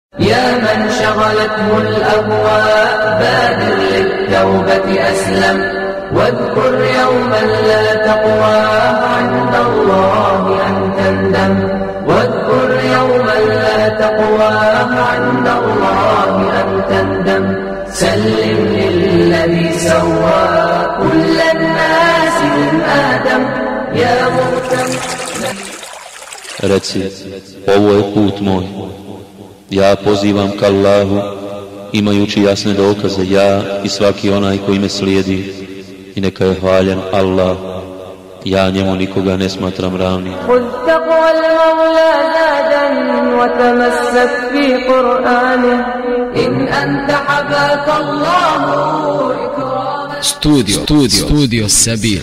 يا من شغلته الأهواء بادر للتوبة أسلم واذكر يوما لا تقوى عند الله أن تندم واذكر يوما لا تقوى عند الله أن تندم سلم للذي سوى كل الناس من آدم يا مهتم. Reci, ovo je put moj, ja pozivam ka Allahu, imajući jasne dokaze, ja i svaki onaj koji me slijedi, i neka je hvaljen Allah, ja njemu nikoga ne smatram ravnim. Studio Sebil.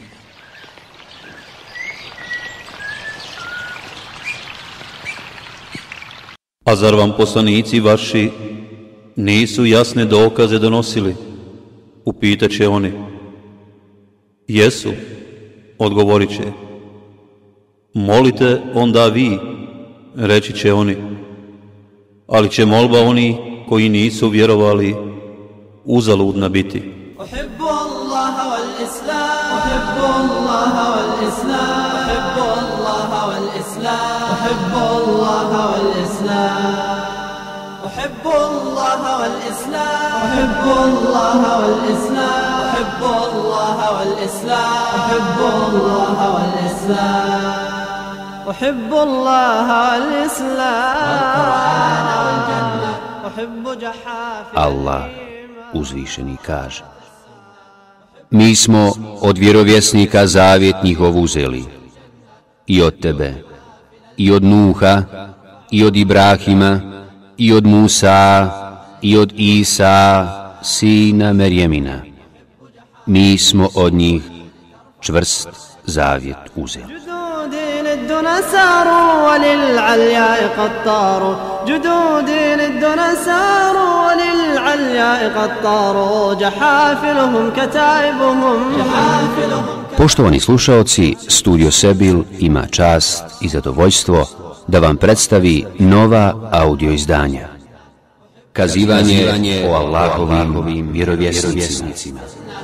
A zar vam poslanici vaši nisu jasne dokaze donosili? Upitat će oni. Jesu, odgovorit će. Molite onda vi, reći će oni. Ali će molba oni koji nisu vjerovali uzaludna biti. Uhibbu Allaha wal Islam, uhibbu Allaha wal Islam, uhibbu Allaha wal Islam, uhibbu Allaha wal Islam, uhibbu Allaha wal Islam, uhibbu Allaha wal Islam, uhibbu Allaha wal Islam, uhibbu Allaha wal Islam, uhibbu Allaha wal Islam, wal Jannah, uhibbu jahafi. Allah uzvišeni kaže: Mi smo od vjerovjesnika zavjet njihov uzeli, i od tebe, i od Nuha, i od Ibrahima, i od Musa, i od Isa, sina Merjemina. Mi smo od njih čvrst zavjet uzeli. للدنا ساروا وللعلياء قد طاروا جدودي للدنا ساروا وللعلياء قد طاروا جحافلهم كتائبهم Poštovani slušaoci, Studio Sebil ima čast i zadovoljstvo da vam predstavi nova audio izdanja. Kazivanje o Allahovim vjerovjesnicima.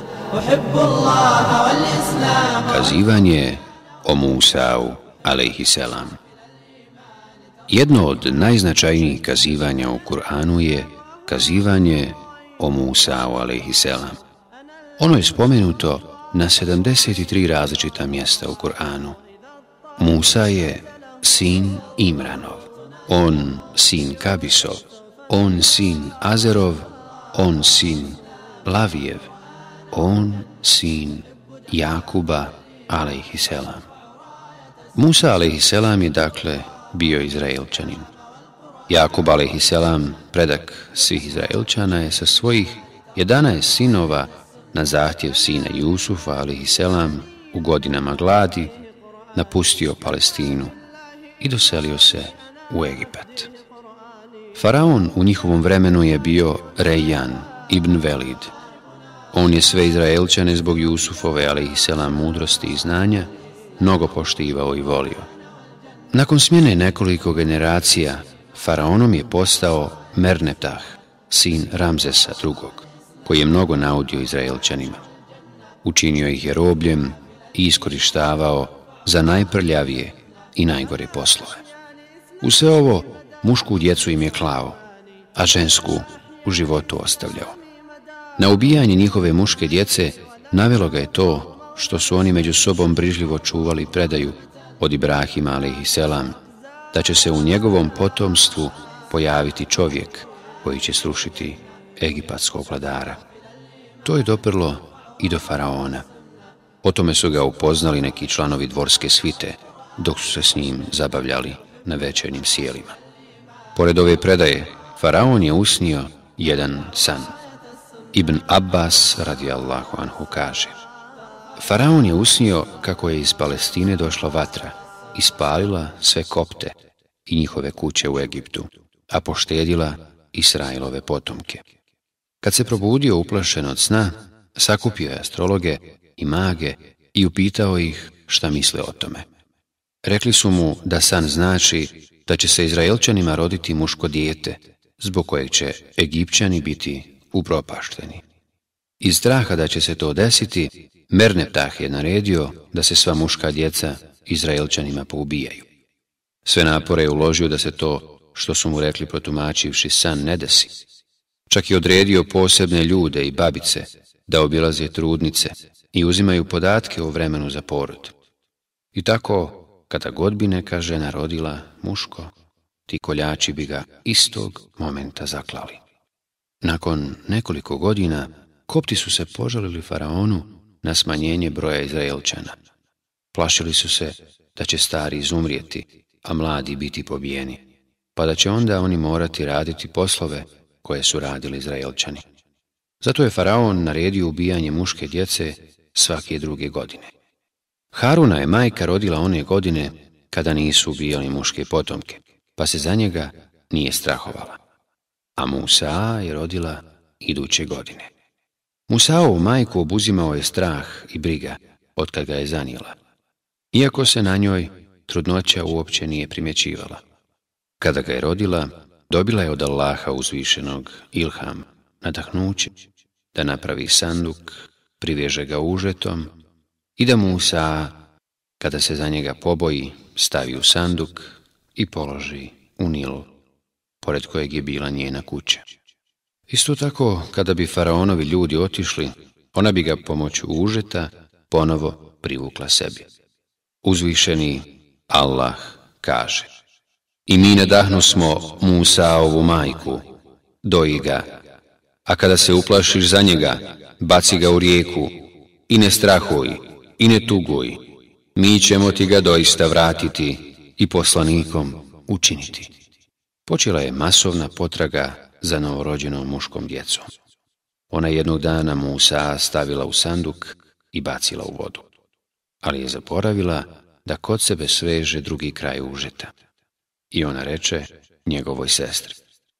Kazivanje o Musau alejhiselam. Jedno od najznačajnijih kazivanja u Kur'anu je kazivanje o Musau alejhiselam. Ono je spomenuto na 73 različita mjesta u Kur'anu. Musa je sin Imranov, on sin Kabisov, on sin Azerov, on sin Lavijev, on sin Jakuba alejhiselam. Musa alejhiselam je dakle bio Izraelčanin. Jakub alejhiselam, predak svih Izraelčana, je sa svojih 11 sinova na zahtjev sina Jusufa alejhiselam u godinama gladi napustio Palestinu i doselio se u Egipat. Faraon u njihovom vremenu je bio Rejan ibn Velid. On je sve Izraelčane zbog Jusufove alejhiselam mudrosti i znanja mnogo poštivao i volio. Nakon smjene nekoliko generacija, faraonom je postao Merneptah, sin Ramzesa II, koji je mnogo naudio Izraelčanima. Učinio ih je robljem i iskorištavao za najprljavije i najgore poslove. U sve ovo mušku djecu im je klao, a žensku u životu ostavljao. Na ubijanje njihove muške djece navelo ga je to što su oni među sobom brižljivo čuvali predaju od Ibrahima alejhiselam, da će se u njegovom potomstvu pojaviti čovjek koji će srušiti egipatskog vladara. To je doprlo i do faraona. O tome su ga upoznali neki članovi dvorske svite, dok su se s njim zabavljali na večernjim sjelima. Pored ove predaje, faraon je usnio jedan san. Ibn Abbas radijallahu anhu kaže: Faraon je usnio kako je iz Palestine došla vatra i spalila sve Kopte i njihove kuće u Egiptu, a poštedila Israilove potomke. Kad se probudio uplašen od sna, sakupio je astrologe i mage i upitao ih šta misle o tome. Rekli su mu da san znači da će se Izraelčanima roditi muško dijete, zbog kojeg će Egipćani biti upropašteni. Iz straha da će se to desiti, Merneptah je naredio da se sva muška djeca Izraelčanima poubijaju. Sve napore je uložio da se to, što su mu rekli protumačivši san, ne desi. Čak je odredio posebne ljude i babice da obilaze trudnice i uzimaju podatke o vremenu za porod. I tako, kada god bi neka žena rodila muško, ti koljači bi ga istog momenta zaklali. Nakon nekoliko godina, Kopti su se požalili faraonu na smanjenje broja Izraelčana. Plašili su se da će stari izumrijeti, a mladi biti pobijeni, pa da će onda oni morati raditi poslove koje su radili Izraelčani. Zato je faraon naredio ubijanje muške djece svake druge godine. Haruna je majka rodila one godine kada nisu ubijali muške potomke, pa se za njega nije strahovala. A Musa je rodila iduće godine. Musaovu majku obuzimao je strah i briga otkad ga je zanijela, iako se na njoj trudnoća uopće nije primjećivala. Kada ga je rodila, dobila je od Allaha uzvišenog ilham, nadahnuće, da napravi sanduk, priveže ga užetom i da Musa, kada se za njega poboji, stavi u sanduk i položi u Nil, pored kojeg je bila njena kuća. Isto tako, kada bi faraonovi ljudi otišli, ona bi ga pomoću užeta ponovo privukla sebi. Uzvišeni Allah kaže: I mi nadahnosmo Musaovu majku, doji ga, a kada se uplašiš za njega, baci ga u rijeku i ne strahuj i ne tuguj, mi ćemo ti ga doista vratiti i poslanikom učiniti. Počela je masovna potraga za novorođenom muškom djecom. Ona jednog dana Musa stavila u sanduk i bacila u vodu, ali je zaboravila da kod sebe sveže drugi kraj užeta. I ona reče njegovoj sestri: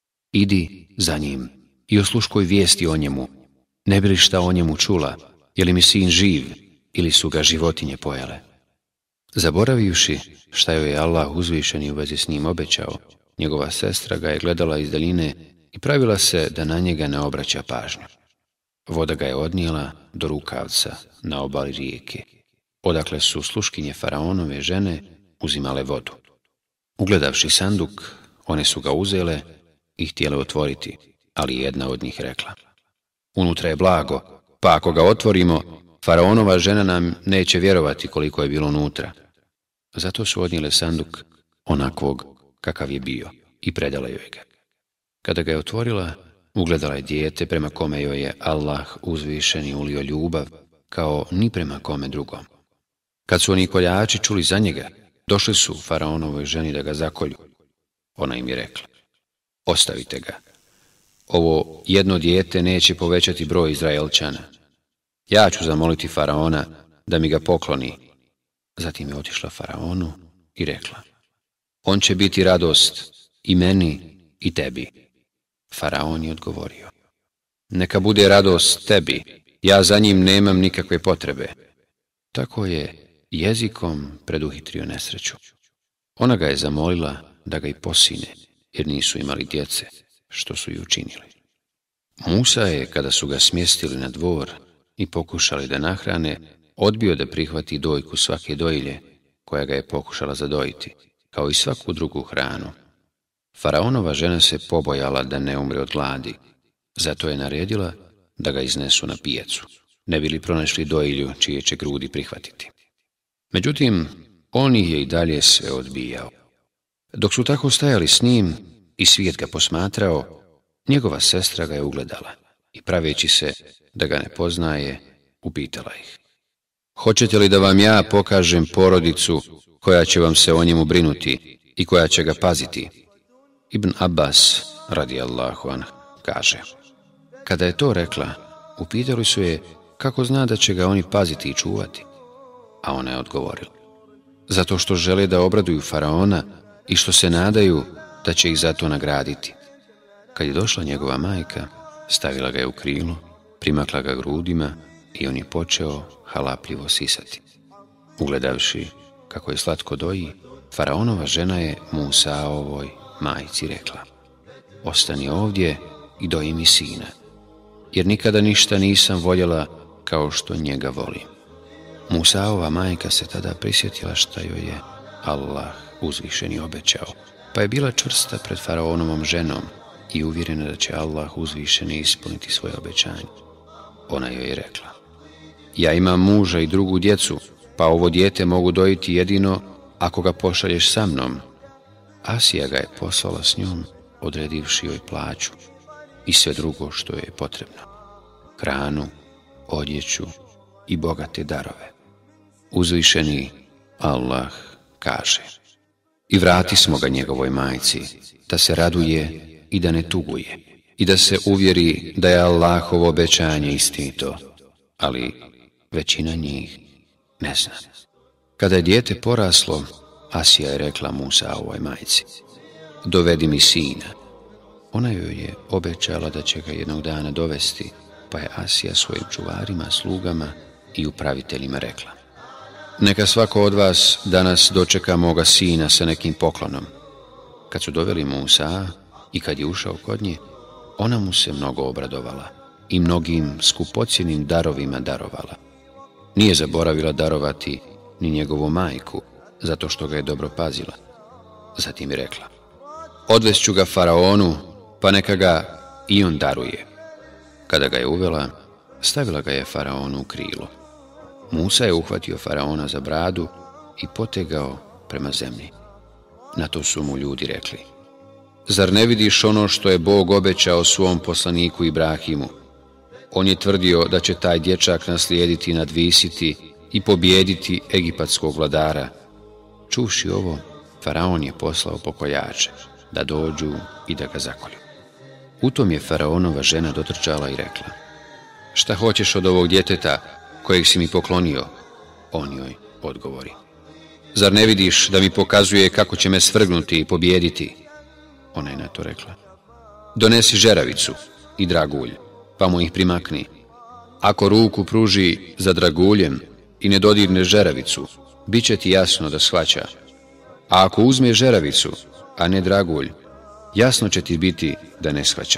Idi za njim i osluškuj vijesti o njemu, ne bi li šta o njemu čula, je li mi sin živ ili su ga životinje pojele. Zaboravivši šta joj je Allah uzvišeni u vezi s njim obećao, njegova sestra ga je gledala iz daljine i pravila se da na njega ne obraća pažnju. Voda ga je odnijela do rukavca na obali rijeke, odakle su sluškinje faraonove žene uzimale vodu. Ugledavši sanduk, one su ga uzele i htjele otvoriti, ali jedna od njih rekla: Unutra je blago, pa ako ga otvorimo, faraonova žena nam neće vjerovati koliko je bilo unutra. Zato su odnijele sanduk onakvog kakav je bio i predale joj ga. Kada ga je otvorila, ugledala je dijete prema kome joj je Allah uzvišeni ulio ljubav kao ni prema kome drugom. Kad su oni koljači čuli za njega, došli su faraonovoj ženi da ga zakolju. Ona im je rekla: Ostavite ga. Ovo jedno dijete neće povećati broj Izraelčana. Ja ću zamoliti faraona da mi ga pokloni. Zatim je otišla faraonu i rekla: On će biti radost i meni i tebi. Faraon je odgovorio: Neka bude radost tebi, ja za njim nemam nikakve potrebe. Tako je jezikom preduhitrio nesreću. Ona ga je zamolila da ga i posine, jer nisu imali djece, što su i učinili. Musa je, kada su ga smjestili na dvor i pokušali da nahrane, odbio da prihvati dojku svake dojilje koja ga je pokušala zadojiti, kao i svaku drugu hranu. Faraonova žena se pobojala da ne umre od gladi, zato je naredila da ga iznesu na pijacu, ne bi li pronašli dojilju čije će grudi prihvatiti. Međutim, on ih je i dalje sve odbijao. Dok su tako stajali s njim i svijet ga posmatrao, njegova sestra ga je ugledala i praveći se da ga ne poznaje, upitala ih: Hoćete li da vam ja pokažem porodicu koja će vam se o njemu brinuti i koja će ga paziti? Ibn Abbas, radijallahu anh, kaže: Kada je to rekla, upitali su je kako zna da će ga oni paziti i čuvati. A ona je odgovorila: Zato što žele da obraduju faraona i što se nadaju da će ih za to nagraditi. Kad je došla njegova majka, stavila ga je u krilo, primakla ga grudima i on je počeo halapljivo sisati. Ugledavši kako je slatko doji, Faraonova žena je Musaovoj majci rekla: ostani ovdje i doji mi sina, jer nikada ništa nisam voljela kao što njega volim. Musaova majka se tada prisjetila šta joj je Allah uzvišeni obećao, pa je bila čvrsta pred Faraonovom ženom i uvjerena da će Allah uzvišeni ispuniti svoje obećanje. Ona joj je rekla: ja imam muža i drugu djecu, pa ovo dijete mogu dojiti jedino ako ga pošalješ sa mnom. Asija ga je poslala s njom, odredivši joj plaću i sve drugo što joj je potrebno: hranu, odjeću i bogate darove. Uzvišeni Allah kaže: i vrati smo ga njegovoj majci, da se raduje i da ne tuguje, i da se uvjeri da je Allahovo obećanje istinito, ali većina njih ne zna. Kada je dijete poraslo, Asija je rekla Musaovoj majci: dovedi mi sina. Ona joj je obećala da će ga jednog dana dovesti, pa je Asija svojim čuvarima, slugama i upraviteljima rekla: neka svako od vas danas dočeka moga sina sa nekim poklonom. Kad su doveli Musa i kad je ušao kod nje, ona mu se mnogo obradovala i mnogim skupocjenim darovima darovala. Nije zaboravila darovati ni njegovu majku, zato što ga je dobro pazila. Zatim je rekla: odvest ga Faraonu, pa neka ga i on daruje. Kada ga je uvela, stavila ga je Faraonu u krilo. Musa je uhvatio Faraona za bradu i potegao prema zemlji. Na to su mu ljudi rekli: zar ne vidiš ono što je Bog obećao svom poslaniku Ibrahimu? On je tvrdio da će taj dječak naslijediti, nadvisiti i pobijediti egipatskog vladara. Čuvši ovo, Faraon je poslao pokoljače da dođu i da ga zakolju. U tom je Faraonova žena dotrčala i rekla: šta hoćeš od ovog djeteta kojeg si mi poklonio? On joj odgovori: zar ne vidiš da mi pokazuje kako će me svrgnuti i pobijediti? Ona je na to rekla: donesi žeravicu i dragulj, pa mu ih primakni. Ako ruku pruži za draguljem i ne dodirne žeravicu, bit će ti jasno da shvaća. A ako uzme žeravicu, a ne dragulj, jasno će ti biti da ne shvaća.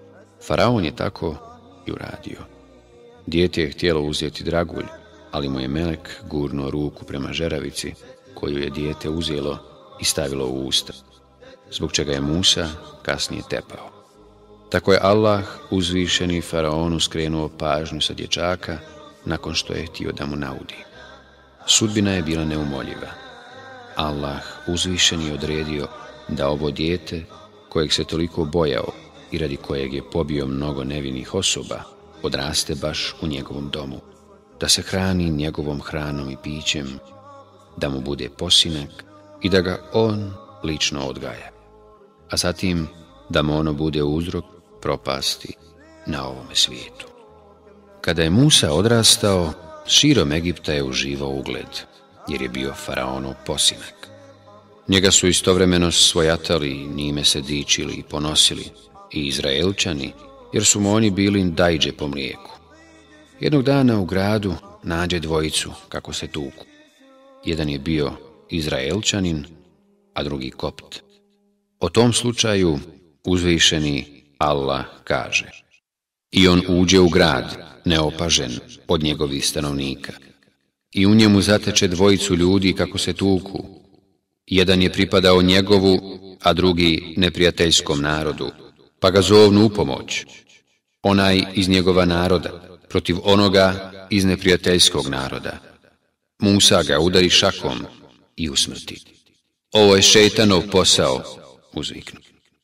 Faraon je tako i uradio. Dijete je htjelo uzeti dragulj, ali mu je melek gurnuo ruku prema žeravici, koju je dijete uzelo i stavilo u usta, zbog čega je Musa kasnije tepao. Tako je Allah uzvišeni Faraonu skrenuo pažnju sa dječaka nakon što je htio da mu naudi. Sudbina je bila neumoljiva. Allah uzvišeni je odredio da ovo dijete, kojeg se toliko bojao i radi kojeg je pobio mnogo nevinih osoba, odraste baš u njegovom domu, da se hrani njegovom hranom i pićem, da mu bude posinak i da ga on lično odgaja, a zatim da mu ono bude uzrok propasti na ovome svijetu. Kada je Musa odrastao, širom Egipta je uživao ugled, jer je bio Faraonov posinak. Njega su istovremeno svojatali, njime se dičili i ponosili i Izraelčani, jer su mu oni bili dajđe po mlijeku. Jednog dana u gradu nađe dvojicu kako se tuku. Jedan je bio Izraelčanin, a drugi Kopt. O tom slučaju uzvišeni Allah kaže: i on uđe u grad neopažen od njegovih stanovnika i u njemu zateče dvojicu ljudi kako se tuku. Jedan je pripadao njegovu, a drugi neprijateljskom narodu, pa ga zovnu u pomoć. Onaj iz njegova naroda protiv onoga iz neprijateljskog naroda. Musa ga udari šakom i usmrti. Ovo je šejtanov posao, uzviknu.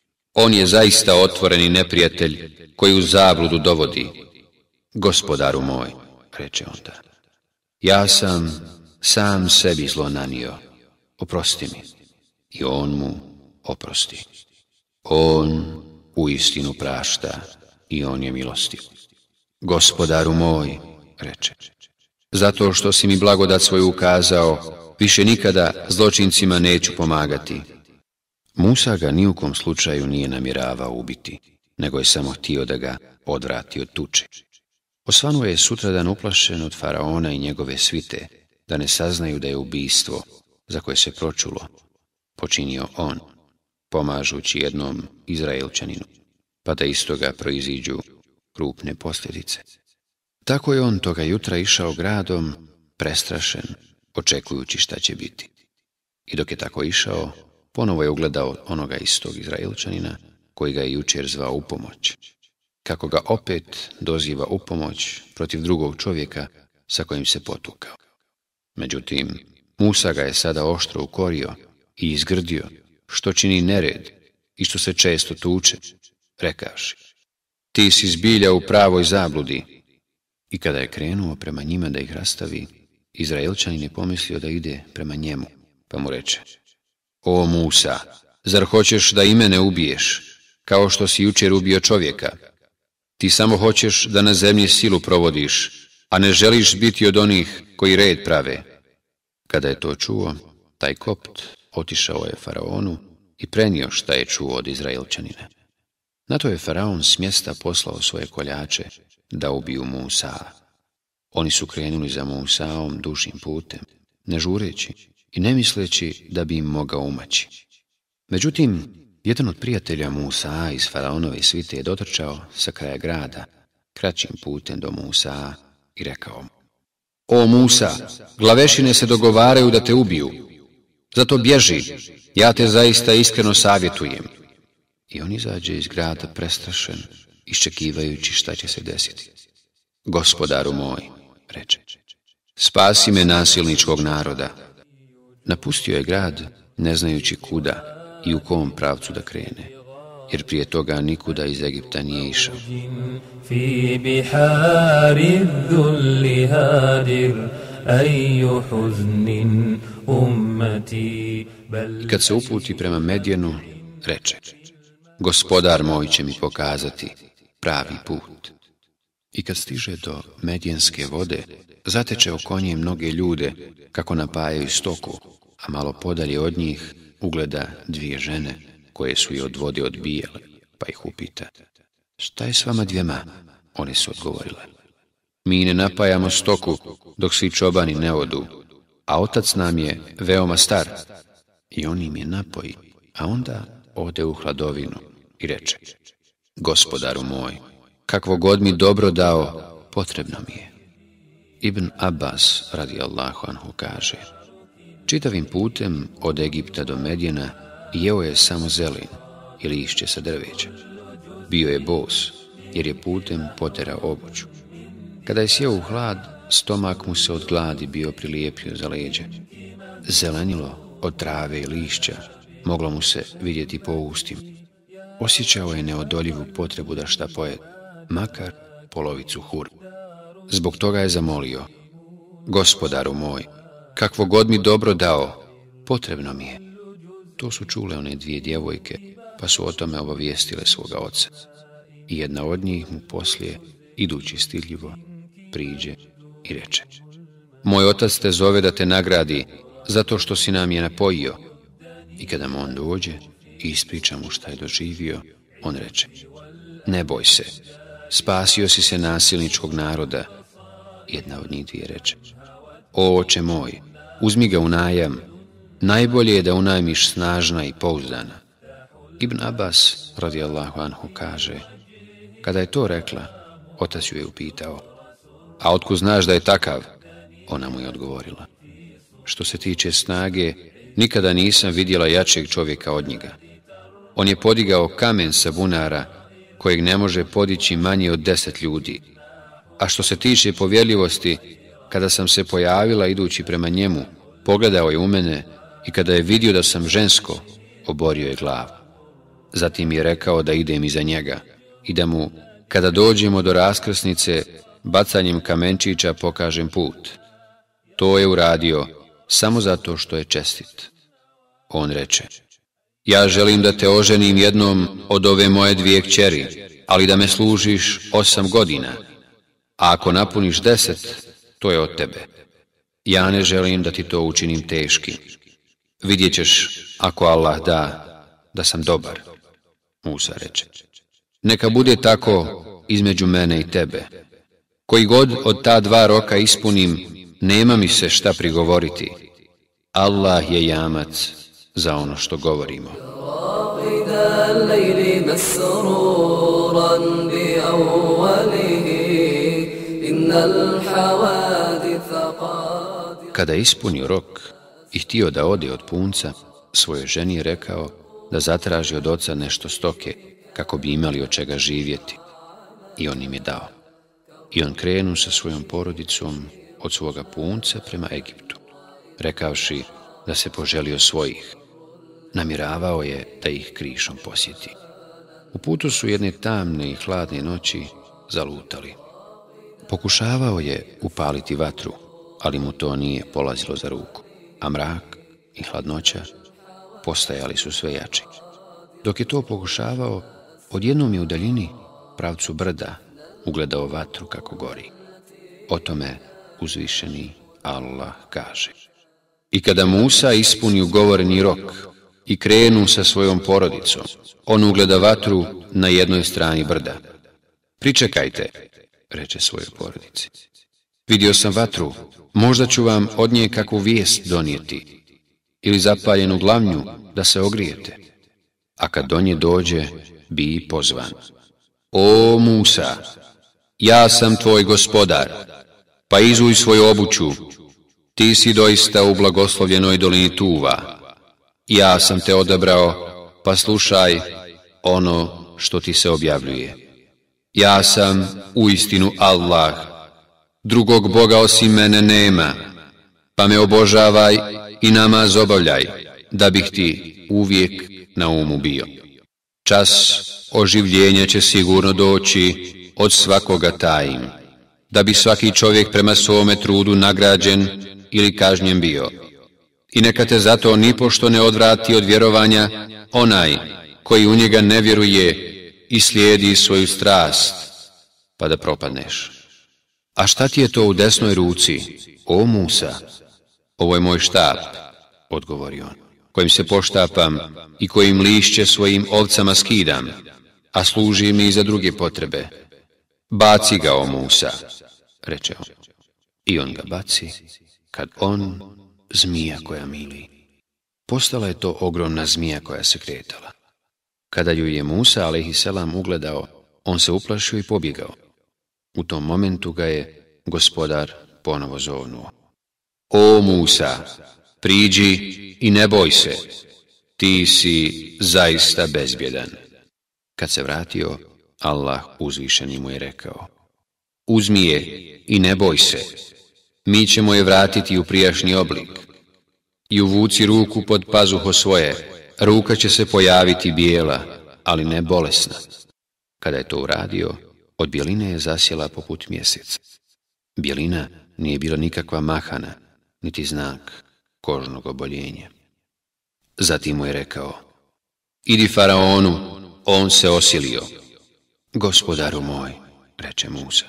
On je zaista otvoreni neprijatelj koji u zabludu dovodi. Gospodaru moj, reče onda, ja sam sebi zlo nanio, oprosti mi. I on mu oprosti. On uistinu prašta i on je milostiv. Gospodaru moj, reče, zato što si mi blagodat svoju ukazao, više nikada zločincima neću pomagati. Musa ga ni u kom slučaju nije namjeravao ubiti, nego je samo htio da ga odvrati od tuče. Osvanuo je sutradan uplašen od Faraona i njegove svite, da ne saznaju da je ubistvo, za koje se pročulo, počinio on, pomažući jednom Izraelčaninu, pa da iz toga proiziđu krupne posljedice. Tako je on toga jutra išao gradom, prestrašen, očekujući šta će biti. I dok je tako išao, ponovo je ugledao onoga istog Izraelčanina, koji ga je jučer zvao u pomoć. Kako ga opet doziva u pomoć protiv drugog čovjeka sa kojim se potukao. Međutim, Musa ga je sada oštro ukorio i izgrdio, što čini nered i što se često tuče, rekavši: ti si zbilja u pravoj zabludi. I kada je krenuo prema njima da ih rastavi, Izraelčanin je pomislio da ide prema njemu, pa mu reče: o Musa, zar hoćeš da i mene ubiješ, kao što si jučer ubio čovjeka? Ti samo hoćeš da na zemlji silu provodiš, a ne želiš biti od onih koji red prave. Kada je to čuo, taj Kopt otišao je faraonu i prenio šta je čuo od Izraelčanina. Na to je faraon s mjesta poslao svoje koljače da ubiju Musa. Oni su krenuli za Musaom dužim putem, ne žureći i ne misleći da bi im mogao umaći. Međutim, jedan od prijatelja Musa iz faraonove svite je dotrčao sa kraja grada, kraćim putem do Musa i rekao mu: o Musa, glavešine se dogovaraju da te ubiju, zato bježi, ja te zaista iskreno savjetujem. I on izađe iz grada prestrašen, iščekivajući šta će se desiti. Gospodaru moj, reče, spasi me nasilničkog naroda. Napustio je grad, ne znajući kuda i u kom pravcu da krene, jer prije toga nikuda iz Egipta nije išao. I kad se uputi prema Medjenu, reče: gospodar moj će mi pokazati pravi put. I kad stiže do Medjenske vode, zateče oko nje mnoge ljude kako napajaju stoku, a malo podalje od njih ugleda dvije žene koje su je od vode odbijale, pa ih upita: šta je s vama dvijema? One su odgovorile: mi ne napajamo stoku dok svi čobani ne odu, a otac nam je veoma star. I on im je napoji, a onda ode u hladovinu i reče: gospodaru moj, kakvo god mi dobro dao, potrebno mi je. Ibn Abbas radijallahu anhu kaže: čitavim putem od Egipta do Medjena jeo je samo zelin i lišće sa drveća. Bio je bos, jer je putem poterao obuću. Kada je sjeo u hlad, stomak mu se od gladi bio prilijepio za leđe. Zelenilo od trave i lišća moglo mu se vidjeti po ustima. Osjećao je neodoljivu potrebu da šta pojede, makar polovicu hur. Zbog toga je zamolio: gospodaru moj, kakvo god mi dobro dao, potrebno mi je. To su čule one dvije djevojke, pa su o tome obavijestile svoga oca. I jedna od njih mu poslije, idući stidljivo, priđe i reče: moj otac te zove da te nagradi zato što si nam je napojio. I kada mu on dođe i ispriča mu šta je doživio, on reče: ne boj se, spasio si se nasilničkog naroda. Jedna od njih dvije reče: o oče moj, uzmi ga u najam, najbolje je da unajmiš snažna i pouzdana. Ibn Abbas radijallahu anhu kaže: kada je to rekla, otac ju je upitao: a otkud znaš da je takav? Ona mu je odgovorila: što se tiče snage, nikada nisam vidjela jačeg čovjeka od njega. On je podigao kamen sa bunara kojeg ne može podići manje od 10 ljudi. A što se tiče povjerljivosti, kada sam se pojavila idući prema njemu, pogledao je u mene i kada je vidio da sam žensko, oborio je glavu. Zatim je rekao da idem iza njega i da mu, kada dođemo do raskrsnice, bacanjem kamenčića pokažem put. To je uradio samo zato što je čestit. On reče: ja želim da te oženim jednom od ove moje dvije kćeri, ali da me služiš 8 godina. A ako napuniš 10, to je od tebe. Ja ne želim da ti to učinim teškim. Vidjet ćeš, ako Allah da sam dobar. Musa reče: neka bude tako između mene i tebe. Koji god od ta 2 roka ispunim, nema mi se šta prigovoriti. Allah je jamac za ono što govorimo. Kada je ispunio rok i htio da ode od punca, svojoj ženi je rekao da zatraži od oca nešto stoke kako bi imali od čega živjeti. I on im je dao. I on krenu sa svojom porodicom od svoga punca prema Egiptu, rekavši da se poželio svojih. Namiravao je da ih krišom posjeti. U putu su jedne tamne i hladne noći zalutali. Pokušavao je upaliti vatru, ali mu to nije polazilo za ruku, a mrak i hladnoća postajali su sve jači. Dok je to pokušavao, odjednom je u daljini, pravcu brda, ugledao vatru kako gori. O tome uzvišeni Allah kaže: I kada Musa ispuni ugovoreni rok i krenu sa svojom porodicom, on ugleda vatru na jednoj strani brda. Pričekajte, reče svojoj porodici. Vidio sam vatru, možda ću vam od nje kakvu vijest donijeti, ili zapaljenu glavnju da se ogrijete. A kad do nje dođe, bi i pozvan. O Musa, ja sam tvoj gospodar, pa izuj svoju obuću, ti si doista u blagoslovljenoj dolini Tuva. Ja sam te odabrao, pa slušaj ono što ti se objavljuje. Ja sam uistinu Allah, drugog Boga osim mene nema, pa me obožavaj i namaz obavljaj, da bih ti uvijek na umu bio. Čas oživljenja će sigurno doći, od svakoga tajim, da bi svaki čovjek prema svome trudu nagrađen ili kažnjen bio. I neka te zato nipošto ne odvrati od vjerovanja onaj koji u njega ne vjeruje i slijedi svoju strast, pa da propadneš. A šta ti je to u desnoj ruci, o Musa? Ovo je moj štap, odgovorio on, kojim se poštapam i kojim lišće svojim ovcama skidam, a služi mi i za druge potrebe. Baci ga, o Musa, reče on. I on ga baci, kad on, zmija koja mili. Postala je to ogromna zmija koja se kretala. Kada ju je Musa, alejhiselam, ugledao, on se uplašio i pobjegao. U tom momentu ga je gospodar ponovo zovnuo. O Musa, priđi i ne boj se, ti si zaista bezbjedan. Kad se vratio, Allah uzvišeni mu je rekao: Uzmi je i ne boj se, mi ćemo je vratiti u prijašnji oblik. I uvuci ruku pod pazuho svoje, ruka će se pojaviti bijela, ali ne bolesna. Kada je to uradio, od bjeline je zasjela poput mjeseca. Bjelina nije bila nikakva mahana, niti znak kožnog oboljenja. Zatim mu je rekao: Idi faraonu, on se osilio. Gospodaru moj, reče Musa,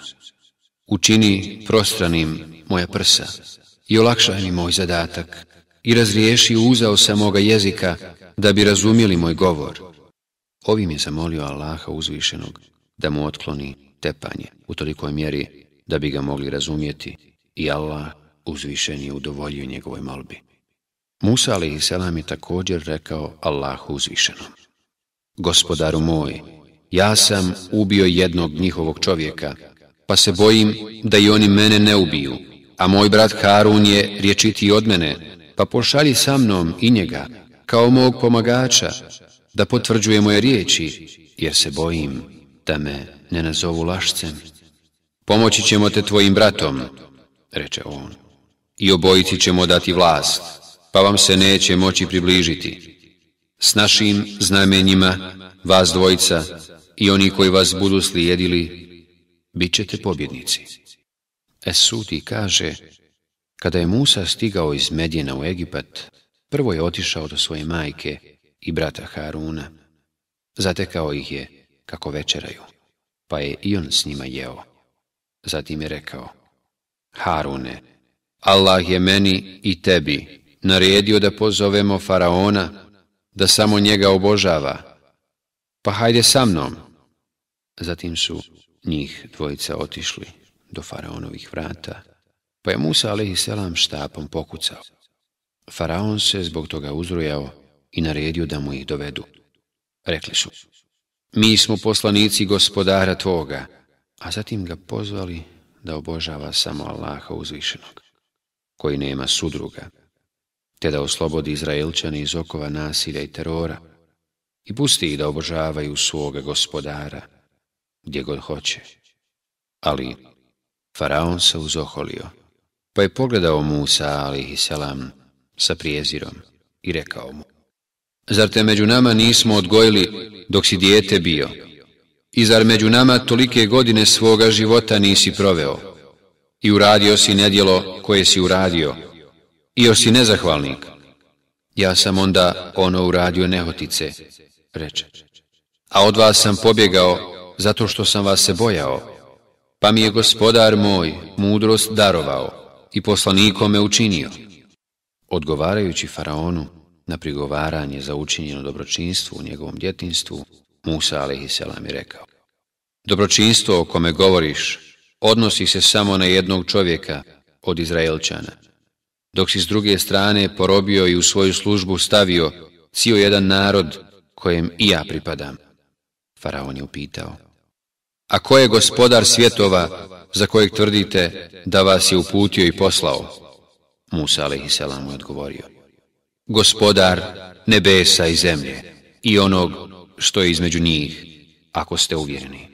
učini prostranim moja prsa i olakšaj mi moj zadatak i razriješi uzao sa moga jezika da bi razumjeli moj govor. Ovim je zamolio Allaha uzvišenog da mu otkloni tepanje u tolikoj mjeri da bi ga mogli razumjeti, i Allah uzvišeni je udovoljio njegovoj molbi. Musa alejhiselam je također rekao Allahu uzvišenom: Gospodaru moj, ja sam ubio jednog njihovog čovjeka, pa se bojim da i oni mene ne ubiju, a moj brat Harun je rječitiji od mene, pa pošalji sa mnom i njega, kao mog pomagača, da potvrđuje moje riječi, jer se bojim da me ne nazovu lašcem. Pomoći ćemo te tvojim bratom, reče on, i obojici ćemo dati vlast, pa vam se neće moći približiti. S našim znamenjima, vas dvojica i oni koji vas budu slijedili, bit ćete pobjednici. Es-Suti kaže: Kada je Musa stigao iz Medjena u Egipat, prvo je otišao do svoje majke i brata Haruna. Zatekao ih je kako večeraju, pa je i on s njima jeo. Zatim je rekao: Harune, Allah je meni i tebi naredio da pozovemo faraona, da samo njega obožava, pa hajde sa mnom. Zatim su njih dvojica otišli do faraonovih vrata, pa je Musa alejhiselam štapom pokucao. Faraon se zbog toga uzrujao i naredio da mu ih dovedu. Rekli su: mi smo poslanici gospodara tvoga, a zatim ga pozvali da obožava samo Allaha uzvišenog, koji nema sudruga, te da oslobodi Izraelčane iz okova nasilja i terora i pusti ih da obožavaju svoga gospodara gdje god hoće. Ali Faraon se uzoholio, pa je pogledao Musa alejhiselam sa prijezirom i rekao mu: zar te među nama nismo odgojili dok si dijete bio? I zar među nama tolike godine svoga života nisi proveo? I uradio si nedjelo koje si uradio, i još si nezahvalnik. Ja sam onda ono uradio nehotice, reče, a od vas sam pobjegao zato što sam vas se bojao, pa mi je gospodar moj mudrost darovao i poslanikom me učinio. Odgovarajući Faraonu na prigovaranje za učinjeno dobročinstvo u njegovom djetinjstvu, Musa alejhiselam je rekao: dobročinstvo o kome govoriš odnosi se samo na jednog čovjeka od Izraelčana, dok si s druge strane porobio i u svoju službu stavio cijel jedan narod kojem i ja pripadam. Faraon je upitao: a ko je gospodar svjetova za kojeg tvrdite da vas je uputio i poslao? Musa alejhiselam mu je odgovorio: gospodar nebesa i zemlje i onog što je između njih, ako ste uvjereni.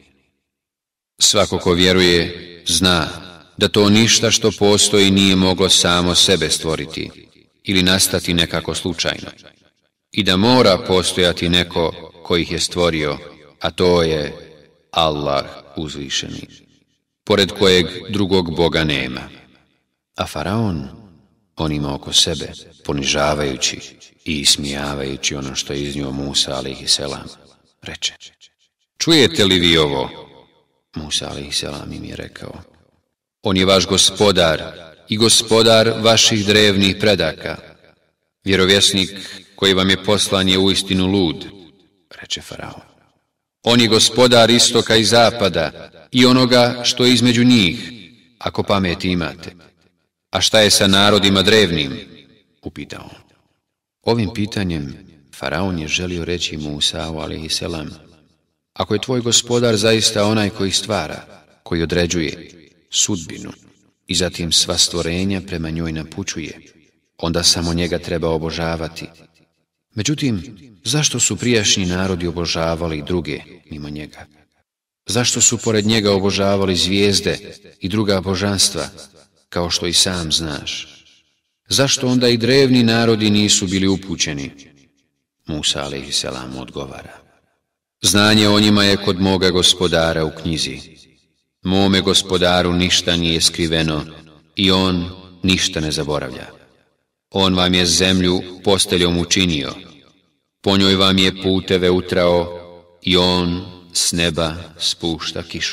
Svako ko vjeruje zna da to ništa što postoji nije moglo samo sebe stvoriti ili nastati nekako slučajno, i da mora postojati neko koji ih je stvorio, a to je Allah uzvišeni, pored kojeg drugog Boga nema. A Faraon onima oko sebe, ponižavajući i ismijavajući ono što je iznio Musa alejhiselam, reče: čujete li vi ovo? Musa alejhiselam im je rekao: on je vaš gospodar i gospodar vaših drevnih predaka. Vjerovjesnik koji vam je poslan je uistinu lud, reče Faraon. On je gospodar istoka i zapada i onoga što je između njih, ako pameti imate. A šta je sa narodima drevnim? Upitao on. Ovim pitanjem Faraon je želio reći Musau alejhiselam: ako je tvoj gospodar zaista onaj koji stvara, koji određuje sudbinu i zatim sva stvorenja prema njoj napućuje, onda samo njega treba obožavati. Međutim, zašto su prijašnji narodi obožavali druge mimo njega? Zašto su pored njega obožavali zvijezde i druga božanstva, kao što i sam znaš? Zašto onda i drevni narodi nisu bili upućeni? Musa alejhiselam odgovara: znanje o njima je kod moga gospodara u knjizi. Mome gospodaru ništa nije skriveno i on ništa ne zaboravlja. On vam je zemlju posteljom učinio, po njoj vam je puteve utrao i on s neba spušta kišu.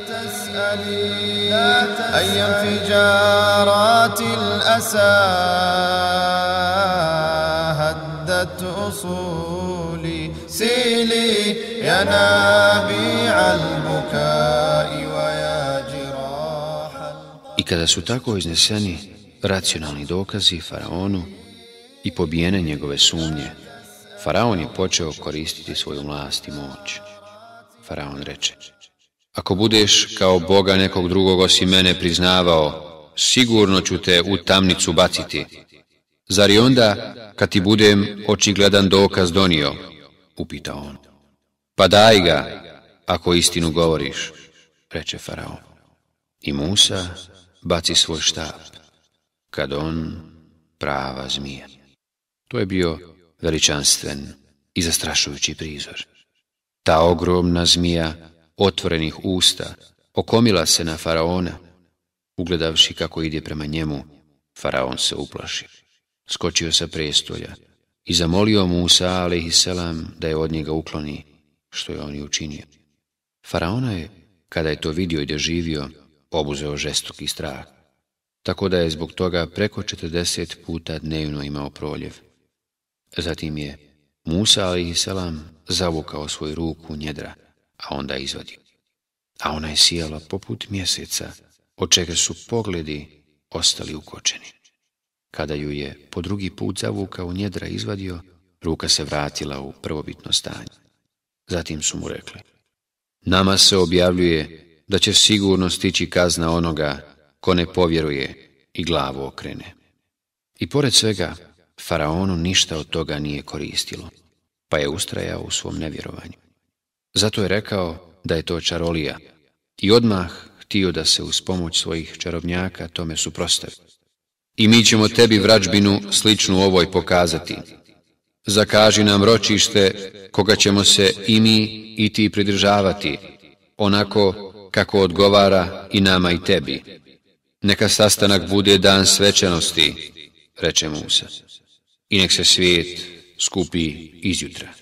I kada su tako izneseni racionalni dokazi Faraonu i pobijene njegove sumnje, Faraon je počeo koristiti svoju vlast i moć. Faraon reče: ako budeš kao Boga nekog drugog osim mene priznavao, sigurno ću te u tamnicu baciti. Zar i onda, kad ti budem očigledan dokaz donio? Upitao on. Pa daj ga, ako istinu govoriš, reče Faraon. I Musa baci svoj štap, kad on prava zmija. To je bio veličanstven i zastrašujući prizor. Ta ogromna zmija otvorenih usta okomila se na Faraona. Ugledavši kako ide prema njemu, Faraon se uplaši, skočio sa prestolja i zamolio Musa alejhiselam da je od njega ukloni, što je on i učinio. Faraona je, kada je to vidio i doživio, obuzeo žestoki strah, tako da je zbog toga preko 40 puta dnevno imao proljev. Zatim je Musa alejhiselam zavukao svoju ruku u njedra, a onda izvadio. A ona je sijala poput mjeseca, od čega su pogledi ostali ukočeni. Kada ju je po drugi put zavukao u njedra izvadio, ruka se vratila u prvobitno stanje. Zatim su mu rekli: nama se objavljuje da će sigurno stići kazna onoga ko ne povjeruje i glavu okrene. I pored svega, faraonu ništa od toga nije koristilo, pa je ustrajao u svom nevjerovanju. Zato je rekao da je to čarolija i odmah htio da se uz pomoć svojih čarobnjaka tome suprotstavi. I mi ćemo tebi vrađbinu sličnu ovoj pokazati. Zakaži nam ročište koga ćemo se i mi i ti pridržavati, onako kako odgovara i nama i tebi. Neka sastanak bude dan svečanosti, reče Musa, i nek se svijet skupi izjutra.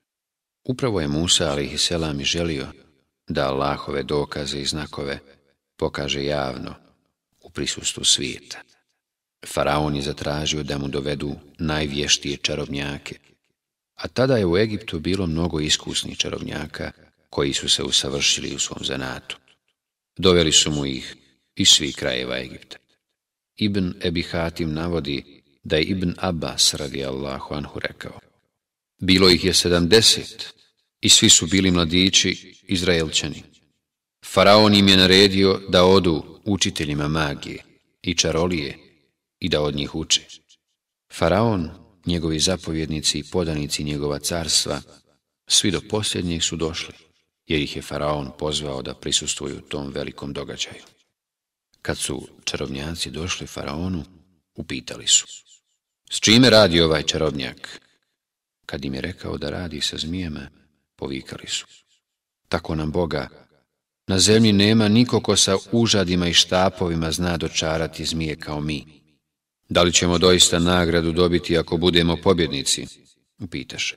Upravo je Musa alejhiselam i želio da Allahove dokaze i znakove pokaže javno u prisustvu svijeta. Faraon je zatražio da mu dovedu najvještije čarobnjake, a tada je u Egiptu bilo mnogo iskusnih čarobnjaka koji su se usavršili u svom zanatu. Doveli su mu ih iz svih krajeva Egipta. Ibn Ebi Hatim navodi da je Ibn Abbas radijallahu anhu rekao: bilo ih je 70 i svi su bili mladići Izraelčani. Faraon im je naredio da odu učiteljima magije i čarolije i da od njih uče. Faraon, njegovi zapovjednici i podanici njegova carstva, svi do posljednjih su došli, jer ih je faraon pozvao da prisustvuju tom velikom događaju. Kad su čarobnjaci došli faraonu, upitali su: s čime radi ovaj čarobnjak? Kad im je rekao da radi sa zmijama, povikali su: tako nam Boga, na zemlji nema niko ko sa užadima i štapovima zna dočarati zmije kao mi. Da li ćemo doista nagradu dobiti ako budemo pobjednici? Upitaše.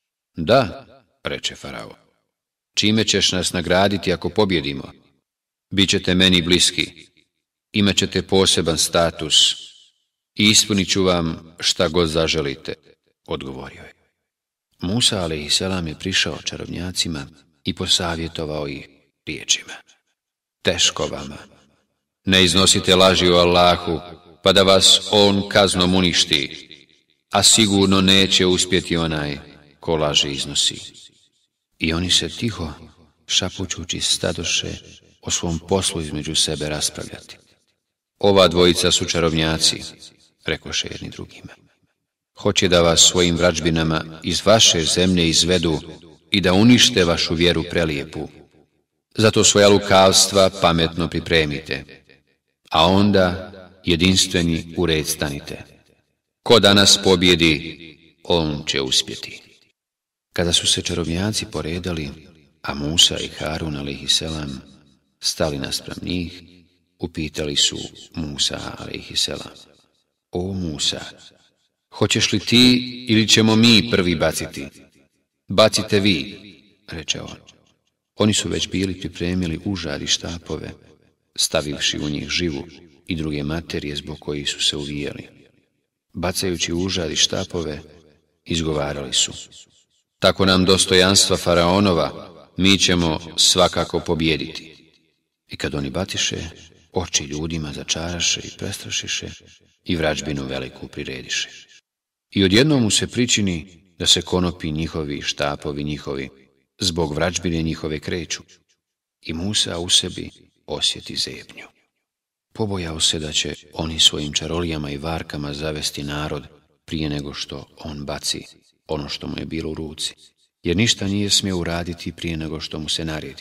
Da, reče faraon. Čime ćeš nas nagraditi ako pobjedimo? Bićete meni bliski, imat ćete poseban status i ispunit ću vam šta god zaželite, odgovorio je. Musa alejhiselam je prišao čarobnjacima i posavjetovao ih riječima: teško vama, ne iznosite laži o Allahu, pa da vas on kaznom uništi, a sigurno neće uspjeti onaj ko laži iznosi. I oni se tiho, šapućući, stadoše o svom poslu između sebe raspravljati. Ova dvojica su čarobnjaci, rekoše jedni drugima. Hoće da vas svojim vrađbinama iz vaše zemlje izvedu i da unište vašu vjeru prelijepu. Zato svoja lukavstva pametno pripremite, a onda jedinstveni u red stanite. Ko danas pobjedi, on će uspjeti. Kada su se čarobnjaci poredali, a Musa i Harun alejhiselam stali naspram njih, upitali su Musa alejhiselam: o Musa, hoćeš li ti ili ćemo mi prvi baciti? Bacite vi, reče on. Oni su već bili pripremili užad i štapove, stavivši u njih živu i druge materije zbog kojih su se uvijali. Bacajući užad i štapove, izgovarali su: tako nam dostojanstva faraonova, mi ćemo svakako pobjediti. I kad oni batiše, oči ljudima začaraše i prestrašiše i vrađbinu veliku prirediše. I odjednom mu se pričini da se konopi njihovi, štapovi njihovi, zbog vrađbine njihove kreću. I Musa u sebi osjeti zebnju. Pobojao se da će oni svojim čarolijama i varkama zavesti narod prije nego što on baci ono što mu je bilo u ruci, jer ništa nije smio uraditi prije nego što mu se naredi.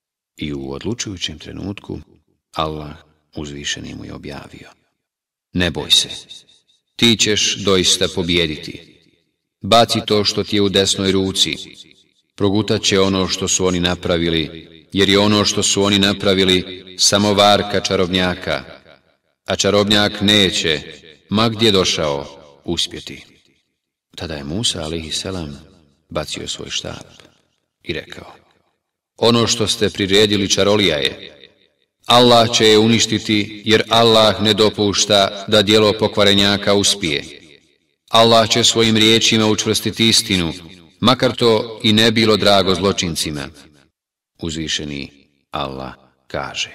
I u odlučujućem trenutku Allah uzvišeni mu je objavio: ne boj se, ti ćeš doista pobijediti. Baci to što ti je u desnoj ruci, progutat će ono što su oni napravili, jer je ono što su oni napravili samo varka čarobnjaka, a čarobnjak neće, ma gdje došao, uspjeti. Tada je Musa alejhiselam bacio svoj štap i rekao: ono što ste priredili čarolija je. Allah će je uništiti, jer Allah ne dopušta da djelo pokvarenjaka uspije. Allah će svojim riječima učvrstiti istinu, makar to i ne bilo drago zločincima. Uzvišeni Allah kaže: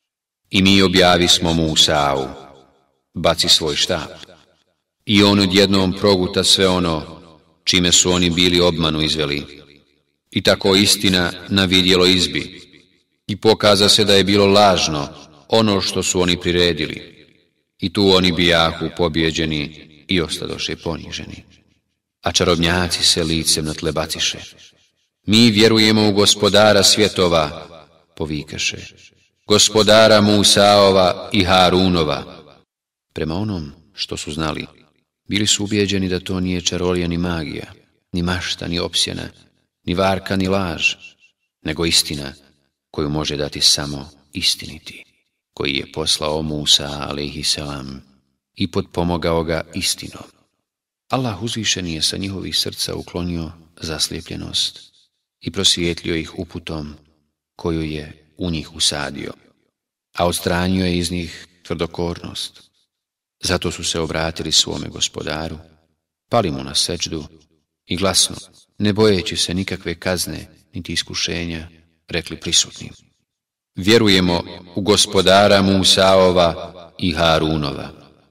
i mi objavismo Musau: baci svoj štap. I on odjednom proguta sve ono čime su oni bili obmanu izveli. I tako istina na vidjelo izbi. I pokaza se da je bilo lažno ono što su oni priredili. I tu oni bijahu pobjeđeni i ostadoše poniženi. A čarobnjaci se licem na tle baciše. Mi vjerujemo u gospodara svjetova, povikaše, gospodara Musaova i Harunova. Prema onom što su znali, bili su ubijeđeni da to nije čarolija ni magija, ni mašta, ni opsjena, ni varka, ni laž, nego istina koju može dati samo istiniti, koji je poslao Musa, alejhiselam, i potpomogao ga istinom. Allah uzvišeni je sa njihovih srca uklonio zaslijepljenost i prosvijetlio ih uputom koju je u njih usadio, a odstranio je iz njih tvrdokornost. Zato su se obratili svome gospodaru, pali mu na sećdu i glasno, ne bojeći se nikakve kazne niti iskušenja, rekli prisutnim: vjerujemo u gospodara Musaova i Harunova.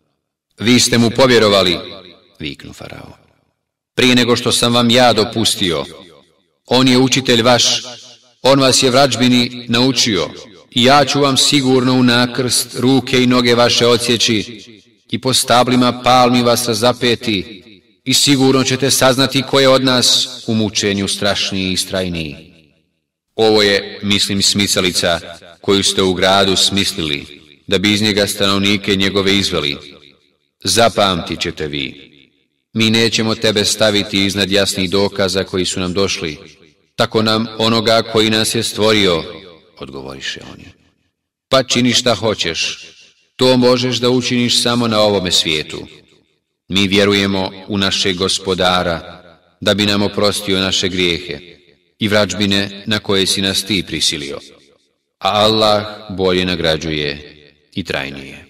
Vi ste mu povjerovali, viknu Faraon, prije nego što sam vam ja dopustio. On je učitelj vaš, on vas je vrađbini naučio i ja ću vam sigurno u nakrst ruke i noge vaše odsjeći i po stablima palmi vas razapeti i sigurno ćete saznati ko je od nas u mučenju strašniji i istrajniji. Ovo je, mislim, smicalica koju ste u gradu smislili, da bi iz njega stanovnike njegove izveli. Zapamtit ćete vi. Mi nećemo tebe staviti iznad jasnih dokaza koji su nam došli, tako nam onoga koji nas je stvorio, odgovoriše oni. Pa čini šta hoćeš, to možeš da učiniš samo na ovome svijetu. Mi vjerujemo u našeg gospodara, da bi nam oprostio naše grijehe i vrađbine na koje si nas ti prisilio. A Allah bolje nagrađuje i trajnije.